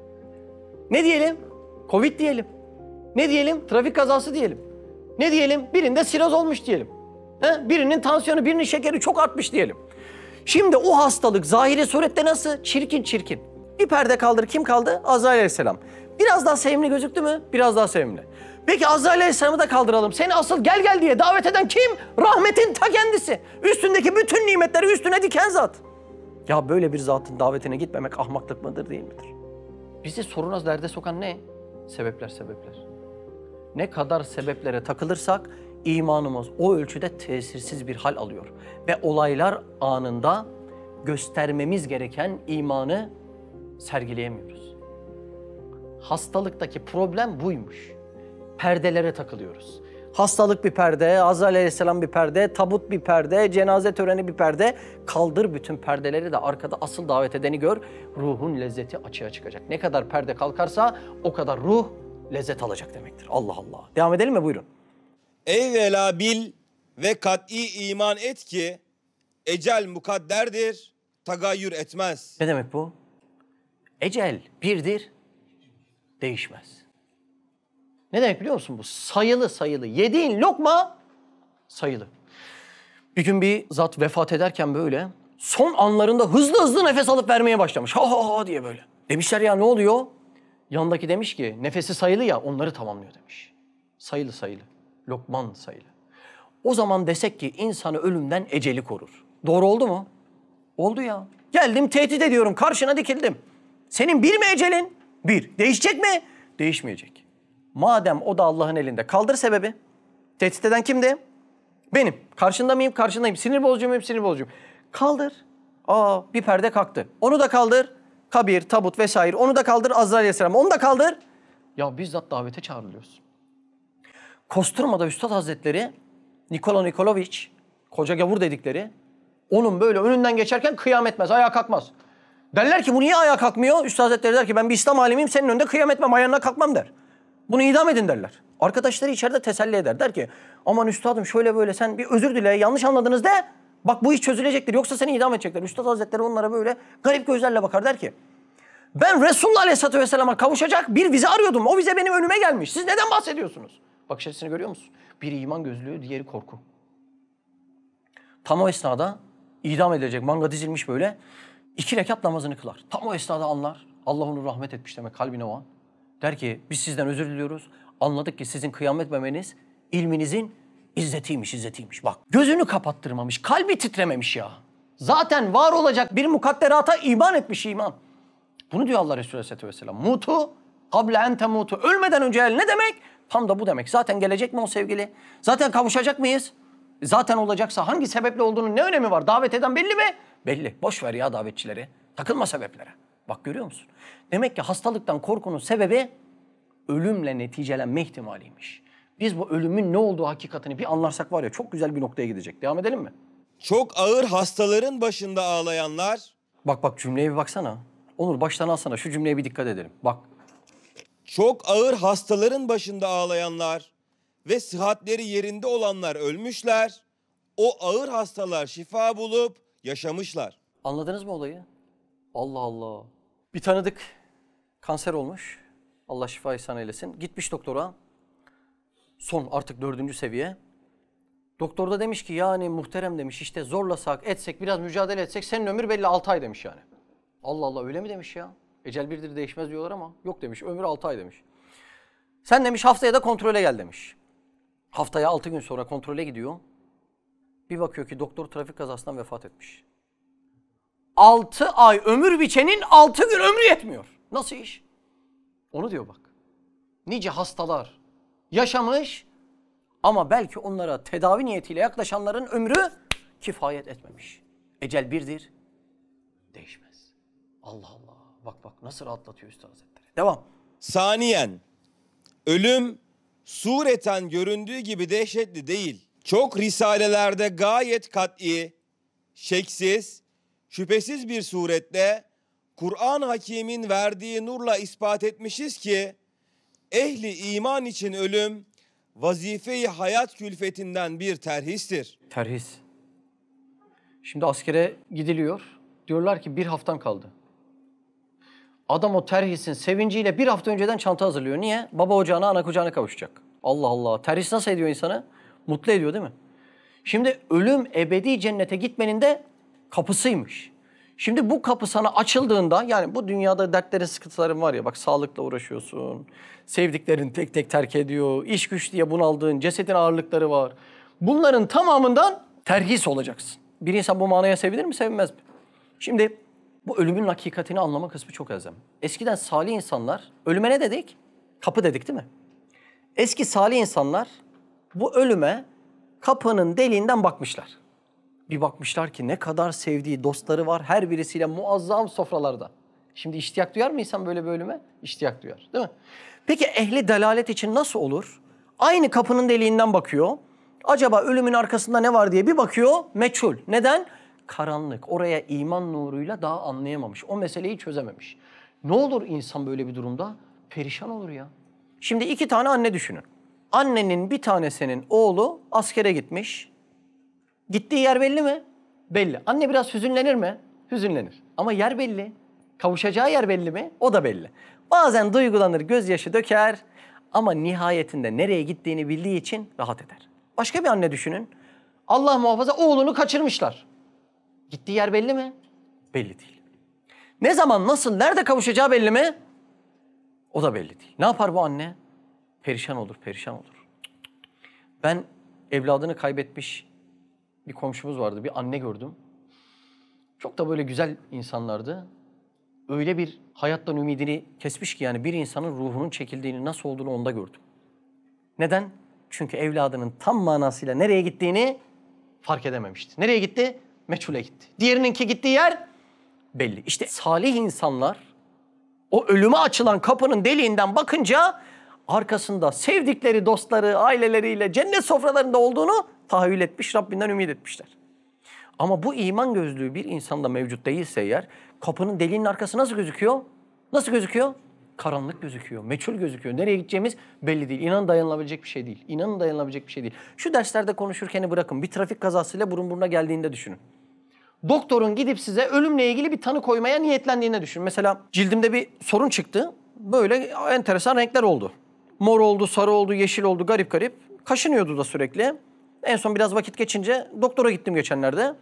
Ne diyelim? Covid diyelim. Ne diyelim? Trafik kazası diyelim. Ne diyelim? Birinde siroz olmuş diyelim. He? Birinin tansiyonu, birinin şekeri çok artmış diyelim. Şimdi o hastalık zahiri surette nasıl? Çirkin çirkin. Bir perde kaldır. Kim kaldı? Azrail aleyhisselam. Biraz daha sevimli gözüktü mü? Biraz daha sevimli. Peki Azrail aleyhisselamı da kaldıralım. Seni asıl gel gel diye davet eden kim? Rahmetin ta kendisi. Üstündeki bütün nimetleri üstüne diken zat. Ya böyle bir zatın davetine gitmemek ahmaklık mıdır değil midir? Bizi soruna derde sokan ne? Sebepler sebepler. Ne kadar sebeplere takılırsak imanımız o ölçüde tesirsiz bir hal alıyor. Ve olaylar anında göstermemiz gereken imanı sergileyemiyoruz. Hastalıktaki problem buymuş. Perdelere takılıyoruz. Hastalık bir perde, Azrail aleyhisselam bir perde, tabut bir perde, cenaze töreni bir perde. Kaldır bütün perdeleri de arkada asıl davet edeni gör. Ruhun lezzeti açığa çıkacak. Ne kadar perde kalkarsa o kadar ruh lezzet alacak demektir. Allah Allah. Devam edelim mi? Buyurun. Evvela bil ve kat'i iman et ki ecel mukadderdir, tagayyür etmez. Ne demek bu? Ecel birdir, değişmez. Ne demek biliyor musun bu? Sayılı sayılı. Yediğin lokma sayılı. Bir gün bir zat vefat ederken böyle son anlarında hızlı hızlı nefes alıp vermeye başlamış. Ha ha ha diye böyle. Demişler ya ne oluyor? Yandaki demiş ki nefesi sayılı ya onları tamamlıyor demiş. Sayılı sayılı. Lokman sayılı. O zaman desek ki insanı ölümden eceli korur. Doğru oldu mu? Oldu ya. Geldim tehdit ediyorum karşına dikildim. Senin bir mi ecelin? Bir. Değişecek mi? Değişmeyecek. Madem o da Allah'ın elinde. Kaldır sebebi. Tehdit eden kimdi? Benim. Karşında mıyım? Karşındayım. Sinir bozucu muyum? Sinir bozucuyum. Kaldır. Aa bir perde kalktı. Onu da kaldır. Kabir, tabut vesaire. Onu da kaldır. Azrail aleyhisselam. Onu da kaldır. Ya bizzat davete çağrılıyorsun. Kosturma'da Üstad Hazretleri Nikola Nikoloviç, koca gavur dedikleri, onun böyle önünden geçerken kıyam etmez, ayağa kalkmaz. Derler ki bu niye ayağa kalkmıyor? Üstad Hazretleri der ki ben bir İslam alimiyim, senin önünde kıyam etmem, ayağına kalkmam der. Bunu idam edin derler. Arkadaşları içeride teselli eder. Der ki aman üstadım şöyle böyle sen bir özür dile, yanlış anladınız de bak bu iş çözülecektir yoksa seni idam edecekler. Üstad Hazretleri onlara böyle garip gözlerle bakar der ki ben Resulullah Aleyhisselatü Vesselam'a kavuşacak bir vize arıyordum. O vize benim önüme gelmiş. Siz neden bahsediyorsunuz? Bakış açısını görüyor musun? Biri iman gözlüğü, diğeri korku. Tam o esnada idam edilecek, manga dizilmiş böyle. İki rekat namazını kılar. Tam o esnada anlar. Allah onu rahmet etmiş demek kalbine o an. Der ki biz sizden özür diliyoruz. Anladık ki sizin kıyam etmemeniz ilminizin izzetiymiş, izzetiymiş. Bak gözünü kapattırmamış, kalbi titrememiş ya. Zaten var olacak bir mukadderata iman etmiş iman. Bunu diyor Allah Resulü Aleyhisselatü Vesselam. Mutu kable en temutu. Ölmeden önce el ne demek? Tam da bu demek. Zaten gelecek mi o sevgili? Zaten kavuşacak mıyız? Zaten olacaksa hangi sebeple olduğunun ne önemi var? Davet eden belli mi? Belli. Boş ver ya davetçileri. Takılma sebeplere. Bak görüyor musun? Demek ki hastalıktan korkunun sebebi ölümle neticelenme ihtimaliymiş. Biz bu ölümün ne olduğu hakikatini bir anlarsak var ya çok güzel bir noktaya gidecek. Devam edelim mi? Çok ağır hastaların başında ağlayanlar, Bak bak cümleye bir baksana. Onur baştan alsana şu cümleye bir dikkat edelim. Bak. çok ağır hastaların başında ağlayanlar ve sıhhatleri yerinde olanlar ölmüşler. O ağır hastalar şifa bulup yaşamışlar. Anladınız mı olayı? Allah Allah. Bir tanıdık kanser olmuş. Allah şifa ihsan eylesin. Gitmiş doktora. Son artık dördüncü seviye. Doktor da demiş ki yani muhterem demiş işte zorlasak etsek biraz mücadele etsek senin ömür belli altı ay demiş yani. Allah Allah öyle mi demiş ya? Ecel birdir değişmez diyorlar ama yok demiş ömür altı ay demiş. Sen demiş haftaya da kontrole gel demiş. Haftaya altı gün sonra kontrole gidiyor. Bir bakıyor ki doktor trafik kazasından vefat etmiş. altı ay ömür biçenin altı gün ömrü yetmiyor. Nasıl iş? Onu diyor bak. Nice hastalar yaşamış ama belki onlara tedavi niyetiyle yaklaşanların ömrü kifayet etmemiş. Ecel birdir, değişmez. Allah Allah. Bak bak nasıl rahatlatıyor Üstad Hazretleri. Devam. Saniyen, ölüm sureten göründüğü gibi dehşetli değil. Çok risalelerde gayet kat'i, şeksiz, şüphesiz bir surette Kur'an Hakîm'in verdiği nurla ispat etmişiz ki ehli iman için ölüm vazife-i hayat külfetinden bir terhistir. Terhis. Şimdi askere gidiliyor. Diyorlar ki bir haftan kaldı. Adam o terhisin sevinciyle bir hafta önceden çanta hazırlıyor. Niye? Baba ocağına, ana kucağına kavuşacak. Allah Allah. Terhis nasıl ediyor insanı? Mutlu ediyor değil mi? Şimdi ölüm ebedi cennete gitmenin de kapısıymış. Şimdi bu kapı sana açıldığında yani bu dünyada dertlerin, sıkıntıların var ya bak sağlıkla uğraşıyorsun. Sevdiklerin tek tek terk ediyor. İş güç diye bunaldığın, cesedin ağırlıkları var. Bunların tamamından terhis olacaksın. Bir insan bu manaya sevinir mi, sevinmez mi? Şimdi bu ölümün hakikatini anlama kısmı çok elzem. Eskiden salih insanlar, ölüme ne dedik? Kapı dedik değil mi? Eski salih insanlar bu ölüme kapının deliğinden bakmışlar. Bir bakmışlar ki ne kadar sevdiği dostları var. Her birisiyle muazzam sofralarda. Şimdi iştiyak duyar mı insan böyle bir ölüme? İştiyak duyar değil mi? Peki ehli delalet için nasıl olur? Aynı kapının deliğinden bakıyor. Acaba ölümün arkasında ne var diye bir bakıyor. Meçhul. Neden? Karanlık. Oraya iman nuruyla daha anlayamamış. O meseleyi çözememiş. Ne olur insan böyle bir durumda? Perişan olur ya. Şimdi iki tane anne düşünün. Annenin bir tanesinin oğlu askere gitmiş. Gittiği yer belli mi? Belli. Anne biraz hüzünlenir mi? Hüzünlenir. Ama yer belli. Kavuşacağı yer belli mi? O da belli. Bazen duygulanır, gözyaşı döker ama nihayetinde nereye gittiğini bildiği için rahat eder. Başka bir anne düşünün. Allah muhafaza oğlunu kaçırmışlar. Gittiği yer belli mi? Belli değil. Ne zaman, nasıl, nerede kavuşacağı belli mi? O da belli değil. Ne yapar bu anne? Perişan olur, perişan olur. Ben evladını kaybetmiş bir komşumuz vardı. Bir anne gördüm. Çok da böyle güzel insanlardı. Öyle bir hayattan ümidini kesmiş ki yani bir insanın ruhunun çekildiğini nasıl olduğunu onda gördüm. Neden? Çünkü evladının tam manasıyla nereye gittiğini fark edememişti. Nereye gitti? Meçhule gitti. Diğerininki gittiği yer belli. İşte salih insanlar o ölüme açılan kapının deliğinden bakınca arkasında sevdikleri dostları, aileleriyle cennet sofralarında olduğunu tahayyül etmiş, Rabbinden ümit etmişler. Ama bu iman gözlüğü bir insanda mevcut değilse eğer kapının deliğinin arkası nasıl gözüküyor? Nasıl gözüküyor? Karanlık gözüküyor, meçhul gözüküyor. Nereye gideceğimiz belli değil. İnanın dayanılabilecek bir şey değil. İnanın dayanılabilecek bir şey değil. Şu derslerde konuşurken bırakın. Bir trafik kazasıyla burun buruna geldiğinde düşünün. Doktorun gidip size ölümle ilgili bir tanı koymaya niyetlendiğinde düşünün. Mesela cildimde bir sorun çıktı. Böyle enteresan renkler oldu. Mor oldu, sarı oldu, yeşil oldu, garip garip. Kaşınıyordu da sürekli. En son biraz vakit geçince doktora gittim geçenlerde.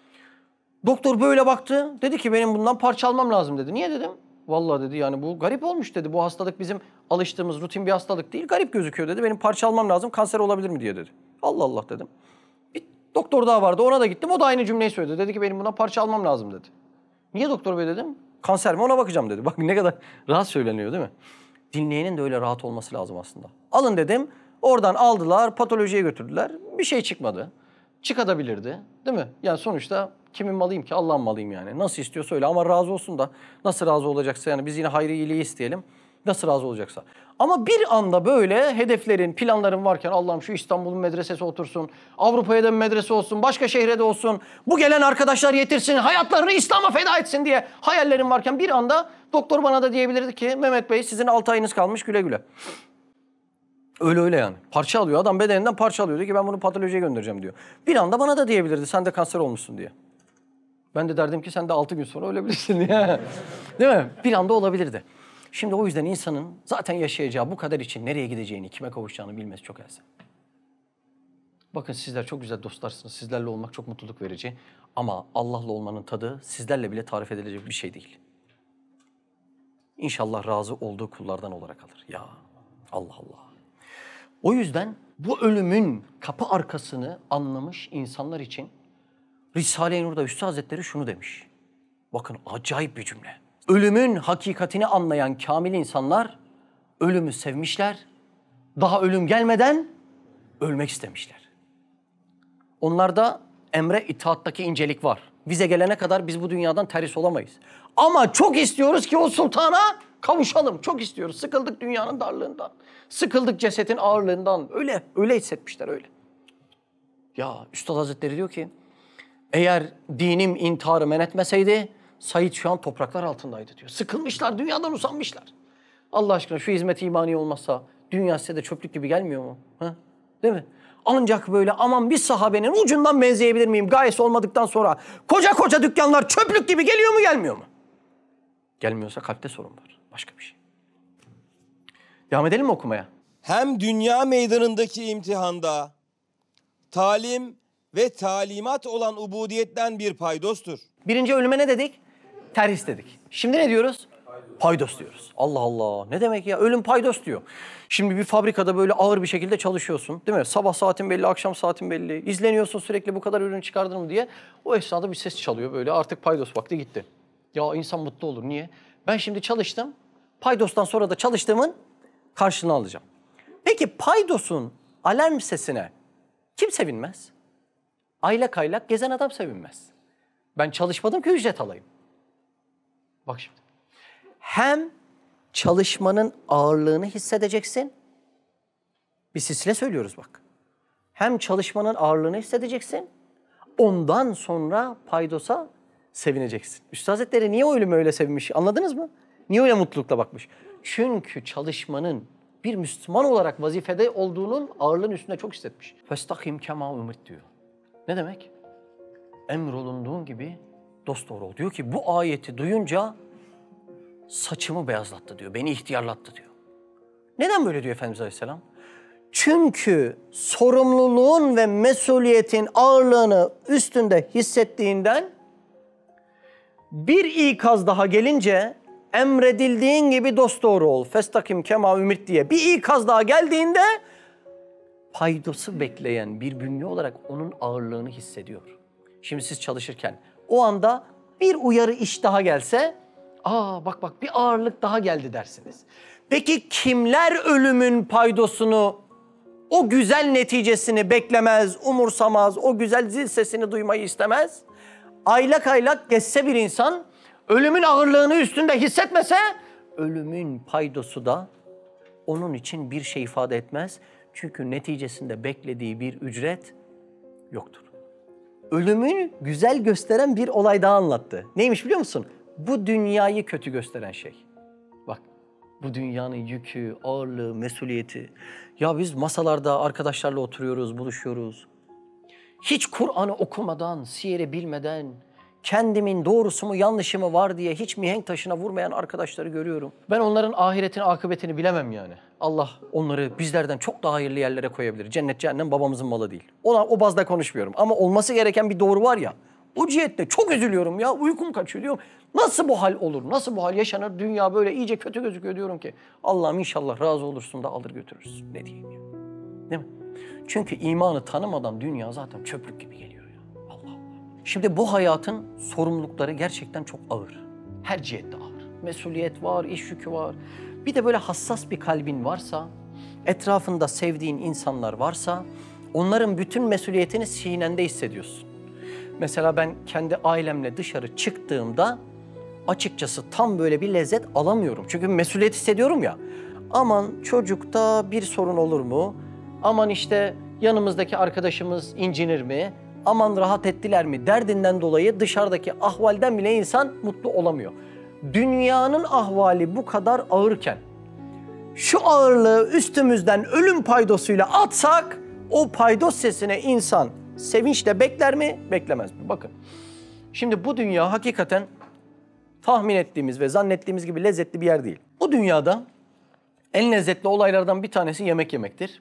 Doktor böyle baktı. Dedi ki benim bundan parça almam lazım dedi. Niye dedim? Vallahi dedi yani bu garip olmuş dedi. Bu hastalık bizim alıştığımız rutin bir hastalık değil. Garip gözüküyor dedi. Benim parça almam lazım. Kanser olabilir mi diye dedi. Allah Allah dedim. Bir doktor daha vardı. Ona da gittim. O da aynı cümleyi söyledi. Dedi ki benim bundan parça almam lazım dedi. Niye doktor bey dedim? Kanser mi ona bakacağım dedi. Bak ne kadar rahat söyleniyor değil mi? Dinleyenin de öyle rahat olması lazım aslında. Alın dedim, oradan aldılar, patolojiye götürdüler. Bir şey çıkmadı. Çıkabilirdi, değil mi? Yani sonuçta kimin malıyım ki? Allah'ın malıyım yani. Nasıl istiyorsa öyle ama razı olsun da nasıl razı olacaksa yani biz yine hayrı iyiliği isteyelim. Nasıl razı olacaksa. Ama bir anda böyle hedeflerin, planların varken Allah'ım şu İstanbul'un medresesi otursun, Avrupa'ya da bir medrese olsun, başka şehre de olsun, bu gelen arkadaşlar yetirsin, hayatlarını İslam'a feda etsin diye hayallerim varken bir anda doktor bana da diyebilirdi ki Mehmet Bey sizin altı ayınız kalmış güle güle. Öyle öyle yani. Parça alıyor. Adam bedeninden parça alıyor. Diyor ki ben bunu patolojiye göndereceğim diyor. Bir anda bana da diyebilirdi sen de kanser olmuşsun diye. Ben de derdim ki sen de altı gün sonra ölebilirsin diye. Değil mi? Bir anda olabilirdi. Şimdi o yüzden insanın zaten yaşayacağı bu kader için nereye gideceğini, kime kavuşacağını bilmesi çok elzem. Bakın sizler çok güzel dostlarsınız. Sizlerle olmak çok mutluluk verici. Ama Allah'la olmanın tadı sizlerle bile tarif edilecek bir şey değil. İnşallah razı olduğu kullardan olarak alır. Ya Allah Allah. O yüzden bu ölümün kapı arkasını anlamış insanlar için Risale-i Nur'da Üstad Hazretleri şunu demiş. Bakın acayip bir cümle. Ölümün hakikatini anlayan kamil insanlar ölümü sevmişler. Daha ölüm gelmeden ölmek istemişler. Onlarda emre itaattaki incelik var. Bize gelene kadar biz bu dünyadan terhis olamayız. Ama çok istiyoruz ki o sultana kavuşalım. Çok istiyoruz. Sıkıldık dünyanın darlığından. Sıkıldık cesetin ağırlığından. Öyle, öyle hissetmişler öyle. Ya Üstad Hazretleri diyor ki eğer dinim intiharı men etmeseydi Said şu an topraklar altındaydı diyor. Sıkılmışlar, dünyadan usanmışlar. Allah aşkına şu hizmet imani olmazsa dünya size de çöplük gibi gelmiyor mu? Ha? Değil mi? Ancak böyle aman bir sahabenin ucundan benzeyebilir miyim gayesi olmadıktan sonra koca koca dükkanlar çöplük gibi geliyor mu gelmiyor mu? Gelmiyorsa kalpte sorun var. Başka bir şey. Devam edelim mi okumaya? Hem dünya meydanındaki imtihanda talim ve talimat olan ubudiyetten bir paydostur. Birinci ölüme ne dedik? Terhis dedik. Şimdi ne diyoruz? Paydos diyoruz. Allah Allah. Ne demek ya? Ölüm paydos diyor. Şimdi bir fabrikada böyle ağır bir şekilde çalışıyorsun. Değil mi? Sabah saatin belli, akşam saatin belli. İzleniyorsun sürekli bu kadar ürün çıkardın mı diye. O esnada bir ses çalıyor böyle. Artık paydos vakti gitti. Ya insan mutlu olur. Niye? Ben şimdi çalıştım. Paydostan sonra da çalıştığımın karşılığını alacağım. Peki paydosun alarm sesine kim sevinmez? Aylak aylak gezen adam sevinmez. Ben çalışmadım ki ücret alayım. Bak şimdi. Hem çalışmanın ağırlığını hissedeceksin. Bir silsile söylüyoruz bak. Hem çalışmanın ağırlığını hissedeceksin. Ondan sonra paydosa sevineceksin. Üstad Hazretleri niye o ölüme öyle sevinmiş? Anladınız mı? Niye öyle mutlulukla bakmış? Çünkü çalışmanın bir Müslüman olarak vazifede olduğunun ağırlığının üstünde çok hissetmiş. Festahim kema umrit diyor. Ne demek? Emrolunduğun gibi dosdoğru ol. Diyor ki bu ayeti duyunca saçımı beyazlattı diyor. Beni ihtiyarlattı diyor. Neden böyle diyor Efendimiz Aleyhisselam? Çünkü sorumluluğun ve mesuliyetin ağırlığını üstünde hissettiğinden bir ikaz daha gelince emredildiğin gibi dosdoğru ol. Festakim kema ümit diye bir ikaz daha geldiğinde paydosu bekleyen bir bünye olarak onun ağırlığını hissediyor. Şimdi siz çalışırken o anda bir uyarı iş daha gelse aa bak bak bir ağırlık daha geldi dersiniz. Peki kimler ölümün paydosunu, o güzel neticesini beklemez, umursamaz, o güzel zil sesini duymayı istemez? Aylak aylak geçse bir insan, ölümün ağırlığını üstünde hissetmese, ölümün paydosu da onun için bir şey ifade etmez. Çünkü neticesinde beklediği bir ücret yoktur. Ölümü güzel gösteren bir olay daha anlattı. Neymiş biliyor musun? Bu dünyayı kötü gösteren şey. Bak, bu dünyanın yükü, ağırlığı, mesuliyeti. Ya biz masalarda arkadaşlarla oturuyoruz, buluşuyoruz. Hiç Kur'an'ı okumadan, siyeri bilmeden, kendimin doğrusu mu yanlışı mı var diye hiç mihenk taşına vurmayan arkadaşları görüyorum. Ben onların ahiretin akıbetini bilemem yani. Allah onları bizlerden çok daha hayırlı yerlere koyabilir. Cennet cehennem babamızın malı değil. Ona, o bazda konuşmuyorum. Ama olması gereken bir doğru var ya. O cihette çok üzülüyorum ya. Uykum kaçıyor diyorum. Nasıl bu hal olur? Nasıl bu hal yaşanır? Dünya böyle iyice kötü gözüküyor diyorum ki. Allah'ım inşallah razı olursun da alır götürürsün. Ne diyeyim ya? Değil mi? Çünkü imanı tanımadan dünya zaten çöplük gibi geliyor ya. Allah Allah. Şimdi bu hayatın sorumlulukları gerçekten çok ağır. Her cihette ağır. Mesuliyet var, iş yükü var. Bir de böyle hassas bir kalbin varsa, etrafında sevdiğin insanlar varsa, onların bütün mesuliyetini sinende hissediyorsun. Mesela ben kendi ailemle dışarı çıktığımda açıkçası tam böyle bir lezzet alamıyorum. Çünkü mesuliyet hissediyorum ya. Aman çocukta bir sorun olur mu? Aman işte yanımızdaki arkadaşımız incinir mi? Aman rahat ettiler mi? Derdinden dolayı dışarıdaki ahvalden bile insan mutlu olamıyor. Dünyanın ahvali bu kadar ağırken şu ağırlığı üstümüzden ölüm paydosuyla atsak o paydos sesine insan sevinçle bekler mi? Beklemez mi? Bakın. Şimdi bu dünya hakikaten tahmin ettiğimiz ve zannettiğimiz gibi lezzetli bir yer değil. Bu dünyada en lezzetli olaylardan bir tanesi yemek yemektir.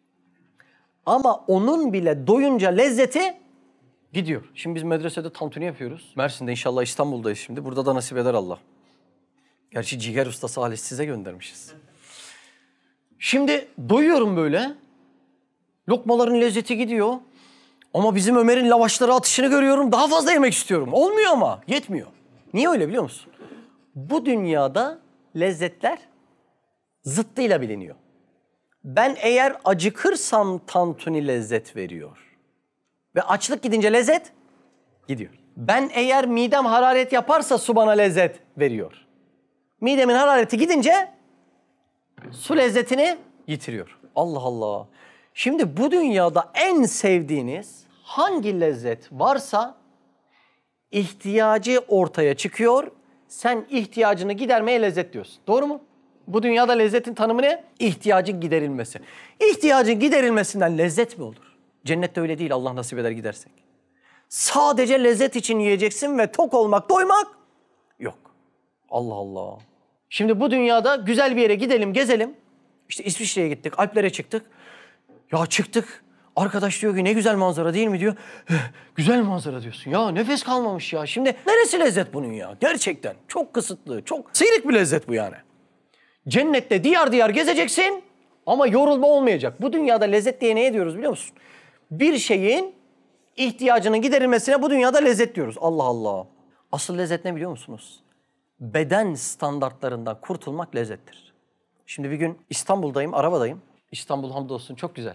Ama onun bile doyunca lezzeti gidiyor. Şimdi biz medresede tantuni yapıyoruz. Mersin'de, inşallah İstanbul'dayız şimdi. Burada da nasip eder Allah. Gerçi ciğer ustası Halis size göndermişiz. Şimdi doyuyorum böyle. Lokmaların lezzeti gidiyor. Ama bizim Ömer'in lavaşları atışını görüyorum. Daha fazla yemek istiyorum. Olmuyor ama yetmiyor. Niye öyle biliyor musun? Bu dünyada lezzetler zıttıyla biliniyor. Ben eğer acıkırsam tantuni lezzet veriyor. Ve açlık gidince lezzet gidiyor. Ben eğer midem hararet yaparsa su bana lezzet veriyor. Midemin harareti gidince su lezzetini yitiriyor. Allah Allah. Şimdi bu dünyada en sevdiğiniz hangi lezzet varsa ihtiyacı ortaya çıkıyor. Sen ihtiyacını gidermeye lezzet diyorsun. Doğru mu? Bu dünyada lezzetin tanımı ne? İhtiyacın giderilmesi. İhtiyacın giderilmesinden lezzet mi olur? Cennette öyle değil, Allah nasip eder gidersek. Sadece lezzet için yiyeceksin ve tok olmak, doymak yok. Allah Allah. Şimdi bu dünyada güzel bir yere gidelim, gezelim. İşte İsviçre'ye gittik, Alplere çıktık. Ya çıktık. Arkadaş diyor ki ne güzel manzara değil mi diyor. Güzel manzara diyorsun. Ya nefes kalmamış ya. Şimdi neresi lezzet bunun ya? Gerçekten çok kısıtlı, çok sıyrık bir lezzet bu yani. Cennette diyar diyar gezeceksin ama yorulma olmayacak. Bu dünyada lezzet diye ne diyoruz biliyor musun? Bir şeyin ihtiyacının giderilmesine bu dünyada lezzet diyoruz. Allah Allah. Asıl lezzet ne biliyor musunuz? Beden standartlarından kurtulmak lezzettir. Şimdi bir gün İstanbul'dayım, arabadayım. İstanbul hamdolsun çok güzel.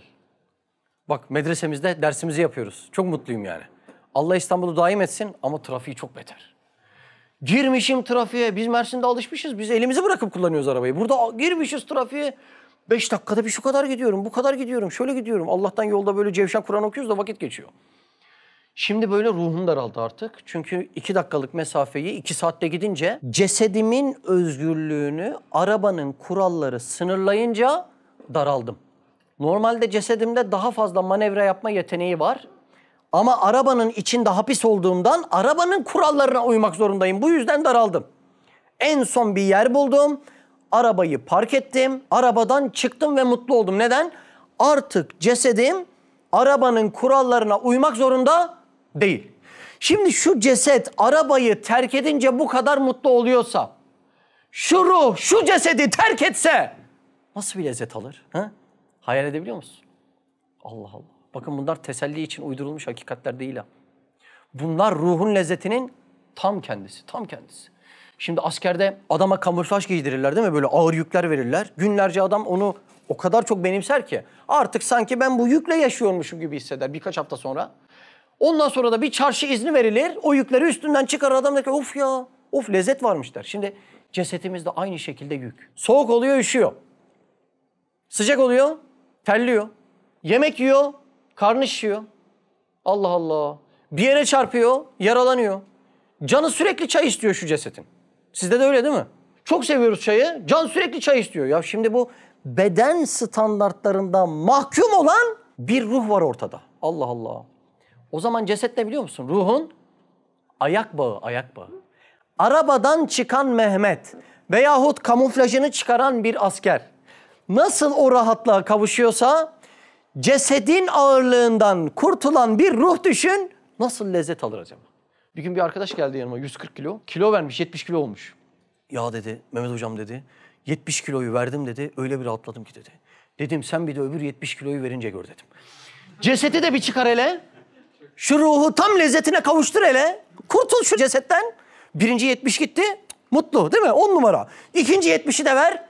Bak medresemizde dersimizi yapıyoruz. Çok mutluyum yani. Allah İstanbul'u daim etsin ama trafiği çok beter. Girmişim trafiğe. Biz Mersin'de alışmışız. Biz elimizi bırakıp kullanıyoruz arabayı. Burada girmişiz trafiğe. Beş dakikada bir şu kadar gidiyorum, bu kadar gidiyorum, şöyle gidiyorum. Allah'tan yolda böyle Cevşen Kur'an okuyoruz da vakit geçiyor. Şimdi böyle ruhum daraldı artık. Çünkü iki dakikalık mesafeyi iki saatte gidince cesedimin özgürlüğünü arabanın kuralları sınırlayınca daraldım. Normalde cesedimde daha fazla manevra yapma yeteneği var. Ama arabanın içinde hapis olduğumdan arabanın kurallarına uymak zorundayım. Bu yüzden daraldım. En son bir yer buldum. Arabayı park ettim. Arabadan çıktım ve mutlu oldum. Neden? Artık cesedim arabanın kurallarına uymak zorunda değil. Şimdi şu ceset arabayı terk edince bu kadar mutlu oluyorsa, şu ruh şu cesedi terk etse nasıl bir lezzet alır? Ha? Hayal edebiliyor musun? Allah Allah. Bakın bunlar teselli için uydurulmuş hakikatler değil ha. Bunlar ruhun lezzetinin tam kendisi, tam kendisi. Şimdi askerde adama kamuflaj giydirirler değil mi? Böyle ağır yükler verirler. Günlerce adam onu o kadar çok benimser ki artık sanki ben bu yükle yaşıyormuşum gibi hisseder birkaç hafta sonra. Ondan sonra da bir çarşı izni verilir. O yükleri üstünden çıkar adam der ki of ya, of lezzet varmış der. Şimdi cesetimiz de aynı şekilde yük. Soğuk oluyor, üşüyor. Sıcak oluyor, terliyor. Yemek yiyor, karnı şişiyor. Allah Allah. Bir yere çarpıyor, yaralanıyor. Canı sürekli çay istiyor şu cesetin. Sizde de öyle değil mi? Çok seviyoruz çayı. Can sürekli çay istiyor. Ya şimdi bu beden standartlarında mahkum olan bir ruh var ortada. Allah Allah. O zaman ceset ne biliyor musun? Ruhun ayak bağı, ayak bağı. Arabadan çıkan Mehmet veyahut kamuflajını çıkaran bir asker nasıl o rahatlığa kavuşuyorsa cesedin ağırlığından kurtulan bir ruh düşün nasıl lezzet alır acaba? Bir gün bir arkadaş geldi yanıma yüz kırk kilo. Kilo vermiş, yetmiş kilo olmuş. Ya dedi Mehmet hocam dedi yetmiş kiloyu verdim dedi öyle bir rahatladım ki dedi. Dedim sen bir de öbür yetmiş kiloyu verince gör dedim. Cesedi de bir çıkar hele. Şu ruhu tam lezzetine kavuştur hele. Kurtul şu cesetten. Birinci yetmiş gitti. Mutlu değil mi? On numara. İkinci yetmişi de ver.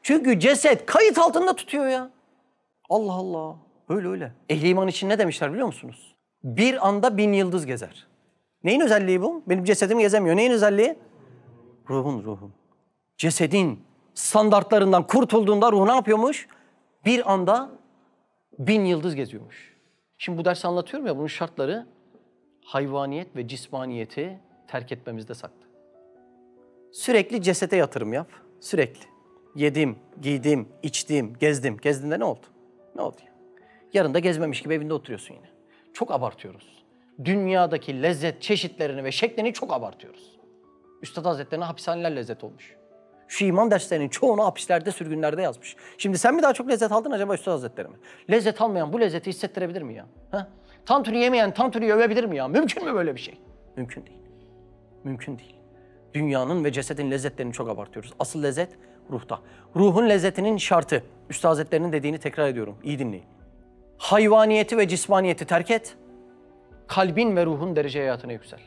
Çünkü ceset kayıt altında tutuyor ya. Allah Allah. Öyle öyle. Ehli iman için ne demişler biliyor musunuz? Bir anda bin yıldız gezer. Neyin özelliği bu? Benim cesedim gezemiyor. Neyin özelliği? Ruhun, ruhun. Cesedin standartlarından kurtulduğunda ruh ne yapıyormuş? Bir anda bin yıldız geziyormuş. Şimdi bu dersi anlatıyorum ya, bunun şartları hayvaniyet ve cismaniyeti terk etmemizde saklı. Sürekli cesete yatırım yap. Sürekli. Yedim, giydim, içtim, gezdim. Gezdiğinde ne oldu? Ne oldu ya? Yarın da gezmemiş gibi evinde oturuyorsun yine. Çok abartıyoruz. Dünyadaki lezzet çeşitlerini ve şeklini çok abartıyoruz. Üstad Hazretleri'ne hapishaneler lezzet olmuş. Şu iman derslerinin çoğunu hapislerde, sürgünlerde yazmış. Şimdi sen mi daha çok lezzet aldın acaba Üstad Hazretleri mi? Lezzet almayan bu lezzeti hissettirebilir mi ya? Ha? Tantuni yemeyen tantuniyi övebilir mi ya? Mümkün mü böyle bir şey? Mümkün değil. Mümkün değil. Dünyanın ve cesedin lezzetlerini çok abartıyoruz. Asıl lezzet ruhta. Ruhun lezzetinin şartı. Üstad Hazretleri'nin dediğini tekrar ediyorum. İyi dinleyin. Hayvaniyeti ve cismaniyeti terk et. Kalbin ve ruhun derece hayatına yüksel.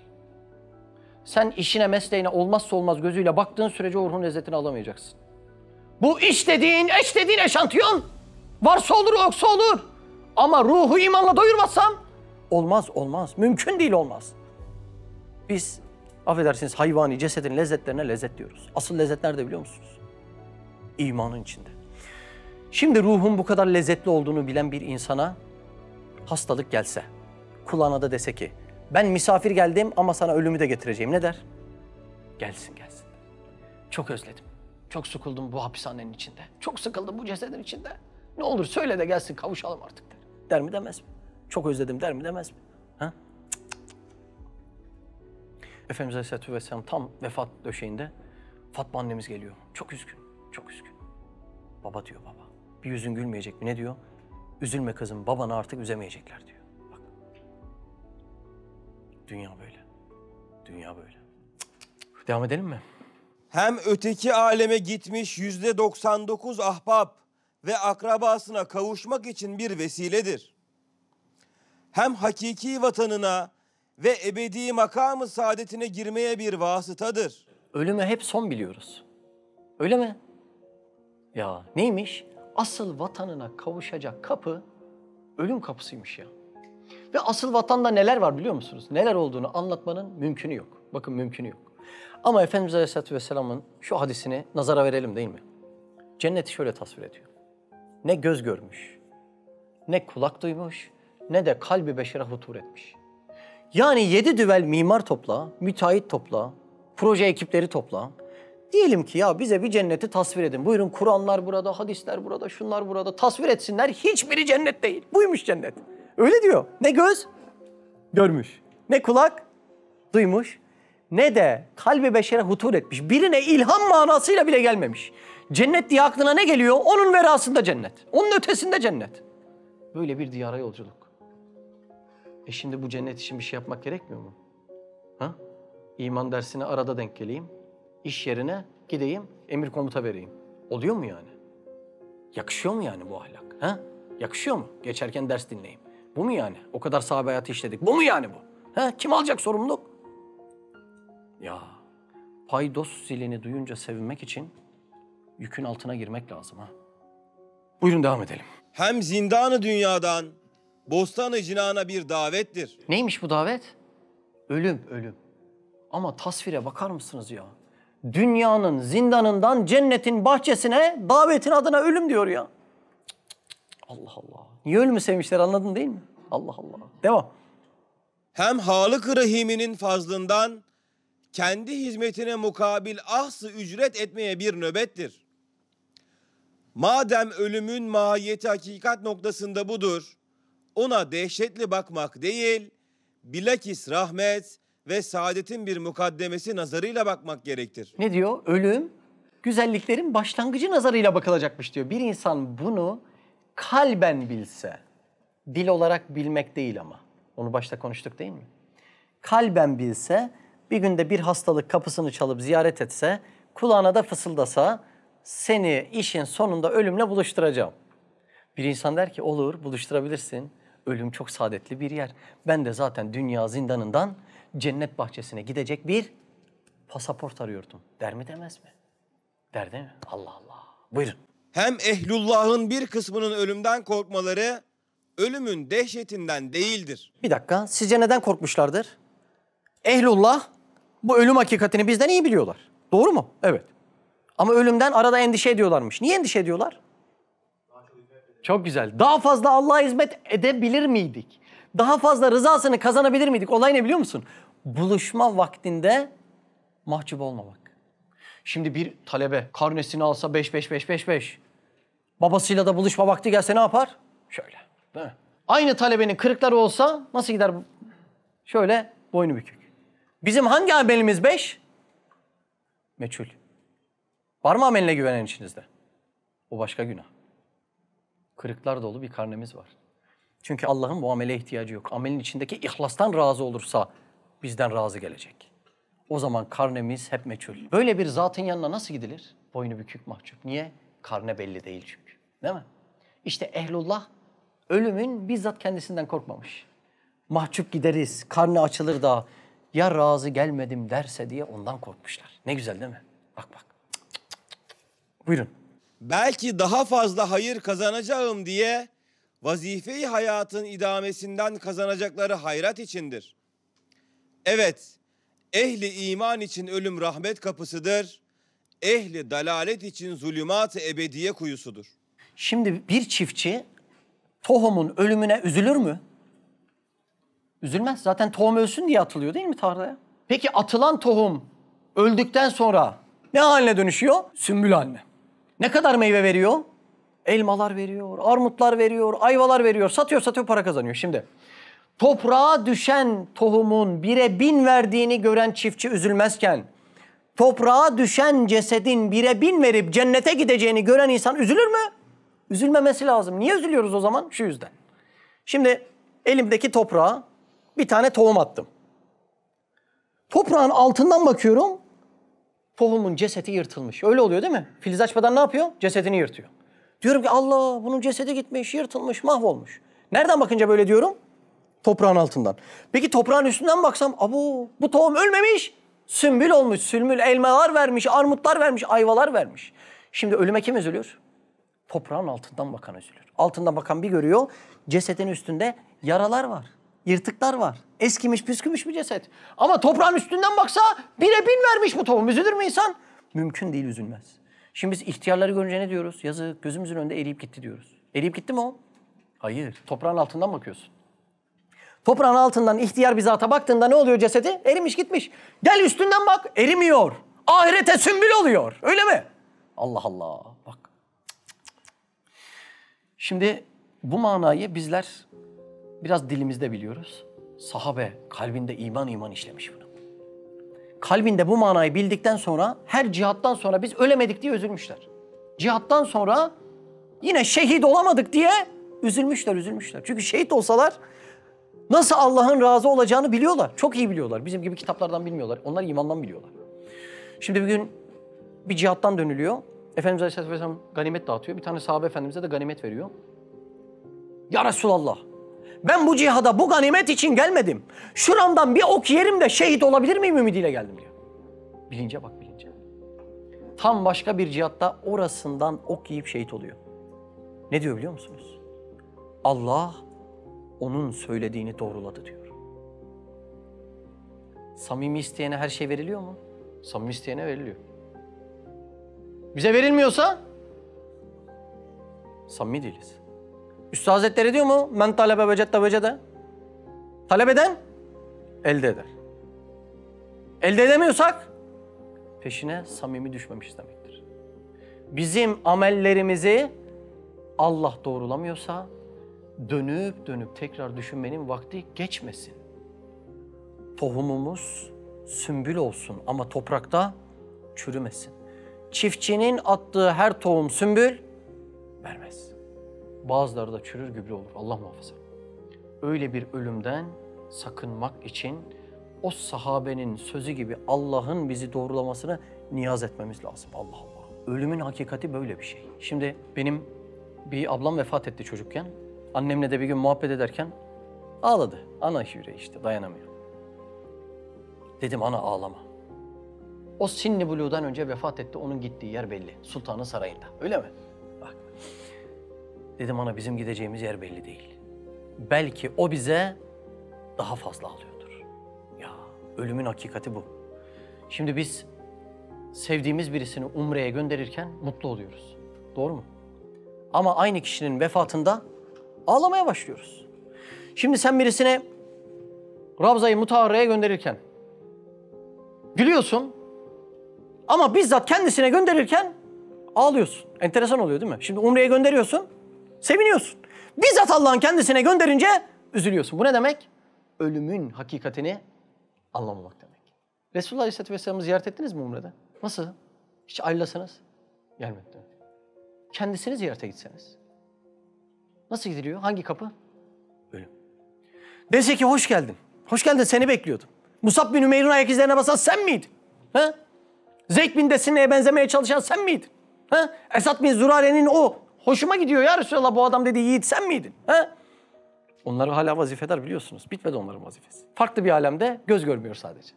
Sen işine, mesleğine olmazsa olmaz gözüyle baktığın sürece o ruhun lezzetini alamayacaksın. Bu iş dediğin, eş dediğin eşantiyon. Varsa olur, yoksa olur. Ama ruhu imanla doyurmazsam olmaz, olmaz. Mümkün değil, olmaz. Biz, affedersiniz, hayvani cesedin lezzetlerine lezzet diyoruz. Asıl lezzet nerede biliyor musunuz? İmanın içinde. Şimdi ruhun bu kadar lezzetli olduğunu bilen bir insana hastalık gelse, kulağına da dese ki, ben misafir geldim ama sana ölümü de getireceğim. Ne der? Gelsin gelsin. Çok özledim. Çok sıkıldım bu hapishanenin içinde. Çok sıkıldım bu cesedin içinde. Ne olur söyle de gelsin, kavuşalım artık der. Der mi demez mi? Çok özledim der mi demez mi? Ha? Cık cık cık. Efendimiz Aleyhisselatü Vesselam tam vefat döşeğinde Fatma annemiz geliyor. Çok üzgün, çok üzgün. Baba diyor baba. Bir yüzün gülmeyecek mi? Ne diyor? Üzülme kızım, babanı artık üzemeyecekler diyor. Dünya böyle. Dünya böyle. Cık cık. Devam edelim mi? Hem öteki aleme gitmiş yüzde doksan dokuz ahbap ve akrabasına kavuşmak için bir vesiledir. Hem hakiki vatanına ve ebedi makamı saadetine girmeye bir vasıtadır. Ölümü hep son biliyoruz. Öyle mi? Ya neymiş? Asıl vatanına kavuşacak kapı ölüm kapısıymış ya. Ve asıl vatanda neler var biliyor musunuz? Neler olduğunu anlatmanın mümkünü yok. Bakın mümkünü yok. Ama Efendimiz Aleyhisselatü Vesselam'ın şu hadisini nazara verelim değil mi? Cenneti şöyle tasvir ediyor. Ne göz görmüş, ne kulak duymuş, ne de kalbi beşere hutur etmiş. Yani yedi düvel mimar topla, müteahhit topla, proje ekipleri topla. Diyelim ki ya bize bir cenneti tasvir edin. Buyurun Kur'anlar burada, hadisler burada, şunlar burada. Tasvir etsinler. Hiçbiri cennet değil. Buymuş cennet. Öyle diyor. Ne göz görmüş, ne kulak duymuş, ne de kalbi beşere hutur etmiş. Birine ilham manasıyla bile gelmemiş. Cennet diye aklına ne geliyor? Onun verasında cennet. Onun ötesinde cennet. Böyle bir diyara yolculuk. E şimdi bu cennet için bir şey yapmak gerekmiyor mu? Ha? İman dersine arada denk geleyim. İş yerine gideyim, emir komuta vereyim. Oluyor mu yani? Yakışıyor mu yani bu ahlak? Ha? Yakışıyor mu? Geçerken ders dinleyeyim. Bu mu yani? O kadar sahabe hayatı işledik. Bu mu yani bu? Ha? Kim alacak sorumluluk? Ya paydos zilini duyunca sevinmek için yükün altına girmek lazım ha. Buyurun devam edelim. Hem zindanı dünyadan bostanı cinana bir davettir. Neymiş bu davet? Ölüm, ölüm. Ama tasvire bakar mısınız ya? Dünyanın zindanından cennetin bahçesine davetin adına ölüm diyor ya. Cık cık cık. Allah Allah. Niye ölümü sevmişler anladın değil mi? Allah Allah. Devam. Hem Halık-ı Rahim'inin fazlından kendi hizmetine mukabil ahs-ı ücret etmeye bir nöbettir. Madem ölümün mahiyeti hakikat noktasında budur, ona dehşetli bakmak değil, bilakis rahmet ve saadetin bir mukaddemesi nazarıyla bakmak gerektir. Ne diyor? Ölüm güzelliklerin başlangıcı nazarıyla bakılacakmış diyor. Bir insan bunu kalben bilse, dil olarak bilmek değil ama. Onu başta konuştuk değil mi? Kalben bilse, bir günde bir hastalık kapısını çalıp ziyaret etse, kulağına da fısıldasa, seni işin sonunda ölümle buluşturacağım. Bir insan der ki olur buluşturabilirsin. Ölüm çok saadetli bir yer. Ben de zaten dünya zindanından cennet bahçesine gidecek bir pasaport arıyordum. Der mi demez mi? Der değil mi? Allah Allah. Buyurun. hem ehlullahın bir kısmının ölümden korkmaları ölümün dehşetinden değildir. Bir dakika, sizce neden korkmuşlardır? Ehlullah bu ölüm hakikatini bizden iyi biliyorlar. Doğru mu? Evet. Ama ölümden arada endişe ediyorlarmış. Niye endişe ediyorlar? Çok güzel. Daha fazla Allah'a hizmet edebilir miydik? Daha fazla rızasını kazanabilir miydik? Olay ne biliyor musun? Buluşma vaktinde mahcup olmamak. Şimdi bir talebe karnesini alsa beş beş beş beş beş. Babasıyla da buluşma vakti gelse ne yapar? Şöyle. Değil mi? Aynı talebenin kırıkları olsa nasıl gider? Şöyle boynu bükük. Bizim hangi amelimiz beş? Meçhul. Var mı ameline güvenen içinizde? O başka günah. Kırıklar dolu bir karnemiz var. Çünkü Allah'ın bu amele ihtiyacı yok. Amelin içindeki ihlastan razı olursa bizden razı gelecek. O zaman karnemiz hep meçhul. Böyle bir zatın yanına nasıl gidilir? Boynu bükük, mahcup. Niye? Karne belli değil çünkü. Değil mi? İşte ehlullah ölümün bizzat kendisinden korkmamış. Mahcup gideriz, karnı açılır da ya razı gelmedim derse diye ondan korkmuşlar. Ne güzel değil mi? Bak bak. Cık cık cık. Buyurun. Belki daha fazla hayır kazanacağım diye vazife-i hayatın idamesinden kazanacakları hayrat içindir. Evet, ehli iman için ölüm rahmet kapısıdır. Ehli dalalet için zulümat-ı ebediye kuyusudur. Şimdi bir çiftçi tohumun ölümüne üzülür mü? Üzülmez. Zaten tohum ölsün diye atılıyor değil mi tarlaya? Peki atılan tohum öldükten sonra ne haline dönüşüyor? Sümbül haline. Ne kadar meyve veriyor? Elmalar veriyor, armutlar veriyor, ayvalar veriyor. Satıyor satıyor para kazanıyor. Şimdi toprağa düşen tohumun bire bin verdiğini gören çiftçi üzülmezken toprağa düşen cesedin bire bin verip cennete gideceğini gören insan üzülür mü? Üzülmemesi lazım. Niye üzülüyoruz o zaman? Şu yüzden. Şimdi elimdeki toprağa bir tane tohum attım. Toprağın altından bakıyorum. Tohumun cesedi yırtılmış. Öyle oluyor değil mi? Filiz açmadan ne yapıyor? Cesedini yırtıyor. Diyorum ki Allah bunun cesedi gitmiş, yırtılmış, mahvolmuş. Nereden bakınca böyle diyorum? Toprağın altından. Peki toprağın üstünden baksam, abu bu tohum ölmemiş, sümbül olmuş. Sülmül elmalar vermiş, armutlar vermiş, ayvalar vermiş. Şimdi ölüme kim üzülür? Toprağın altından bakan üzülür. Altından bakan bir görüyor, cesedin üstünde yaralar var, yırtıklar var. Eskimiş, püskümüş bir ceset. Ama toprağın üstünden baksa bire bin vermiş bu tohum. Üzülür mü insan? Mümkün değil, üzülmez. Şimdi biz ihtiyarları görünce ne diyoruz? Yazık, gözümüzün önünde eriyip gitti diyoruz. Eriyip gitti mi o? Hayır. Toprağın altından bakıyorsun. Toprağın altından ihtiyar bir zata baktığında ne oluyor cesedi? Erimiş gitmiş. Gel üstünden bak. Erimiyor. Ahirete sümbül oluyor. Öyle mi? Allah Allah. Bak. Şimdi bu manayı bizler biraz dilimizde biliyoruz. Sahabe kalbinde iman iman işlemiş bunu. Kalbinde bu manayı bildikten sonra her cihattan sonra biz ölemedik diye üzülmüşler. Cihattan sonra yine şehit olamadık diye üzülmüşler, üzülmüşler. Çünkü şehit olsalar nasıl Allah'ın razı olacağını biliyorlar. Çok iyi biliyorlar. Bizim gibi kitaplardan bilmiyorlar. Onlar imandan biliyorlar. Şimdi bir gün bir cihattan dönülüyor. Efendimiz Aleyhisselatü Vesselam ganimet dağıtıyor. Bir tane sahabe efendimize de ganimet veriyor. Ya Resulallah, ben bu cihada bu ganimet için gelmedim. Şuramdan bir ok yerim de şehit olabilir miyim ümidiyle geldim diyor. Bilince bak bilince. Tam başka bir cihatta orasından ok yiyip şehit oluyor. Ne diyor biliyor musunuz? Allah onun söylediğini doğruladı diyor. Samimi isteyene her şey veriliyor mu? Samimi isteyene veriliyor. Bize verilmiyorsa samimi değiliz. Üstad Hazretleri diyor mu? Men talebe vecette vecede. Talep eden elde eder. Elde edemiyorsak peşine samimi düşmemiş demektir. Bizim amellerimizi Allah doğrulamıyorsa dönüp dönüp tekrar düşünmenin vakti geçmesin. Tohumumuz sümbül olsun ama toprakta çürümesin. Çiftçinin attığı her tohum sümbül vermez. Bazıları da çürür gübre olur. Allah muhafaza. Öyle bir ölümden sakınmak için o sahabenin sözü gibi Allah'ın bizi doğrulamasını niyaz etmemiz lazım. Allah Allah. Ölümün hakikati böyle bir şey. Şimdi benim bir ablam vefat etti çocukken. Annemle de bir gün muhabbet ederken ağladı. Ana yüreği işte dayanamıyor. Dedim ana ağlama. O Sinni Bulu'dan önce vefat etti. Onun gittiği yer belli. Sultanın sarayında. Öyle mi? Bak. Dedim ana bizim gideceğimiz yer belli değil. Belki o bize daha fazla alıyordur. Ya ölümün hakikati bu. Şimdi biz sevdiğimiz birisini umreye gönderirken mutlu oluyoruz. Doğru mu? Ama aynı kişinin vefatında ağlamaya başlıyoruz. Şimdi sen birisine Ravza-i Mutahhare'ye gönderirken gülüyorsun ama bizzat kendisine gönderirken ağlıyorsun. Enteresan oluyor değil mi? Şimdi umreye gönderiyorsun, seviniyorsun. Bizzat Allah'ın kendisine gönderince üzülüyorsun. Bu ne demek? Ölümün hakikatini anlamamak demek. Resulullah Aleyhisselatü Vesselam'ı ziyaret ettiniz mi umrede? Nasıl? Hiç ayrılasanız gelmedi. Kendisini ziyarete gitseniz. Nasıl gidiliyor? Hangi kapı? Ölüm. Dese ki hoş geldin. Hoş geldin, seni bekliyordum. Musab bin Ümeyr'in ayak izlerine basan sen miydin? Ha? Zeyd bin Desine'ye benzemeye çalışan sen miydin? Ha? Esad bin Zürare'nin o hoşuma gidiyor ya Resulallah bu adam dediği yiğit sen miydin? Ha? Onları hala vazifeder biliyorsunuz. Bitmedi onların vazifesi. Farklı bir alemde göz görmüyor sadece.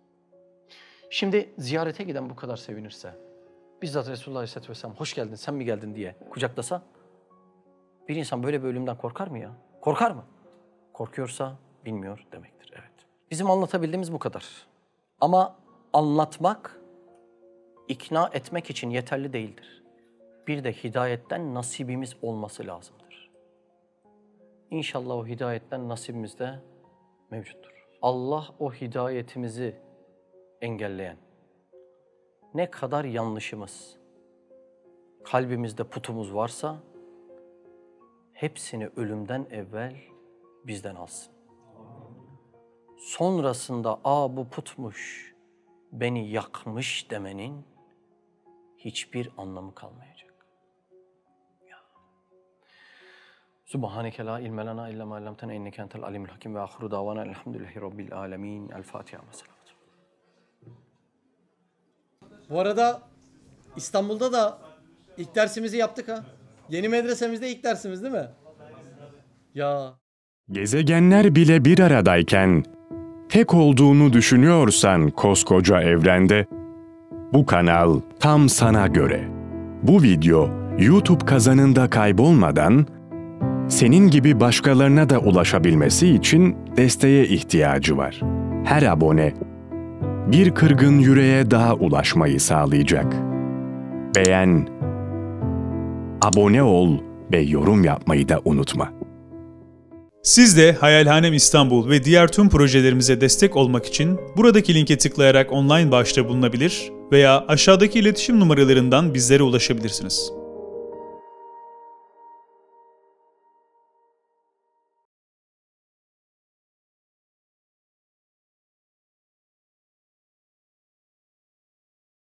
Şimdi ziyarete giden bu kadar sevinirse, bizzat Resulullah Aleyhisselatü Vesselam hoş geldin sen mi geldin diye kucaklasa, bir insan böyle bir ölümden korkar mı ya? Korkar mı? Korkuyorsa bilmiyor demektir, evet. Bizim anlatabildiğimiz bu kadar. Ama anlatmak, ikna etmek için yeterli değildir. Bir de hidayetten nasibimiz olması lazımdır. İnşallah o hidayetten nasibimiz de mevcuttur. Allah o hidayetimizi engelleyen ne kadar yanlışımız, kalbimizde putumuz varsa hepsini ölümden evvel bizden alsın. Sonrasında aa bu putmuş, beni yakmış demenin hiçbir anlamı kalmayacak. Ya. Subhaneke la ilme lena illa ma allamtena inneke entel alimul hakim ve ahiru davana elhamdülillahi rabbil alamin. El Fatiha mesela. Bu arada İstanbul'da da ilk dersimizi yaptık ha. Yeni medresemizde ilk dersimiz değil mi? Ya. Gezegenler bile bir aradayken, tek olduğunu düşünüyorsan koskoca evrende, bu kanal tam sana göre. Bu video YouTube kazanında kaybolmadan, senin gibi başkalarına da ulaşabilmesi için desteğe ihtiyacı var. Her abone, bir kırgın yüreğe daha ulaşmayı sağlayacak. Beğen, abone ol ve yorum yapmayı da unutma. Siz de Hayalhanem İstanbul ve diğer tüm projelerimize destek olmak için buradaki linke tıklayarak online bağışta bulunabilir veya aşağıdaki iletişim numaralarından bizlere ulaşabilirsiniz.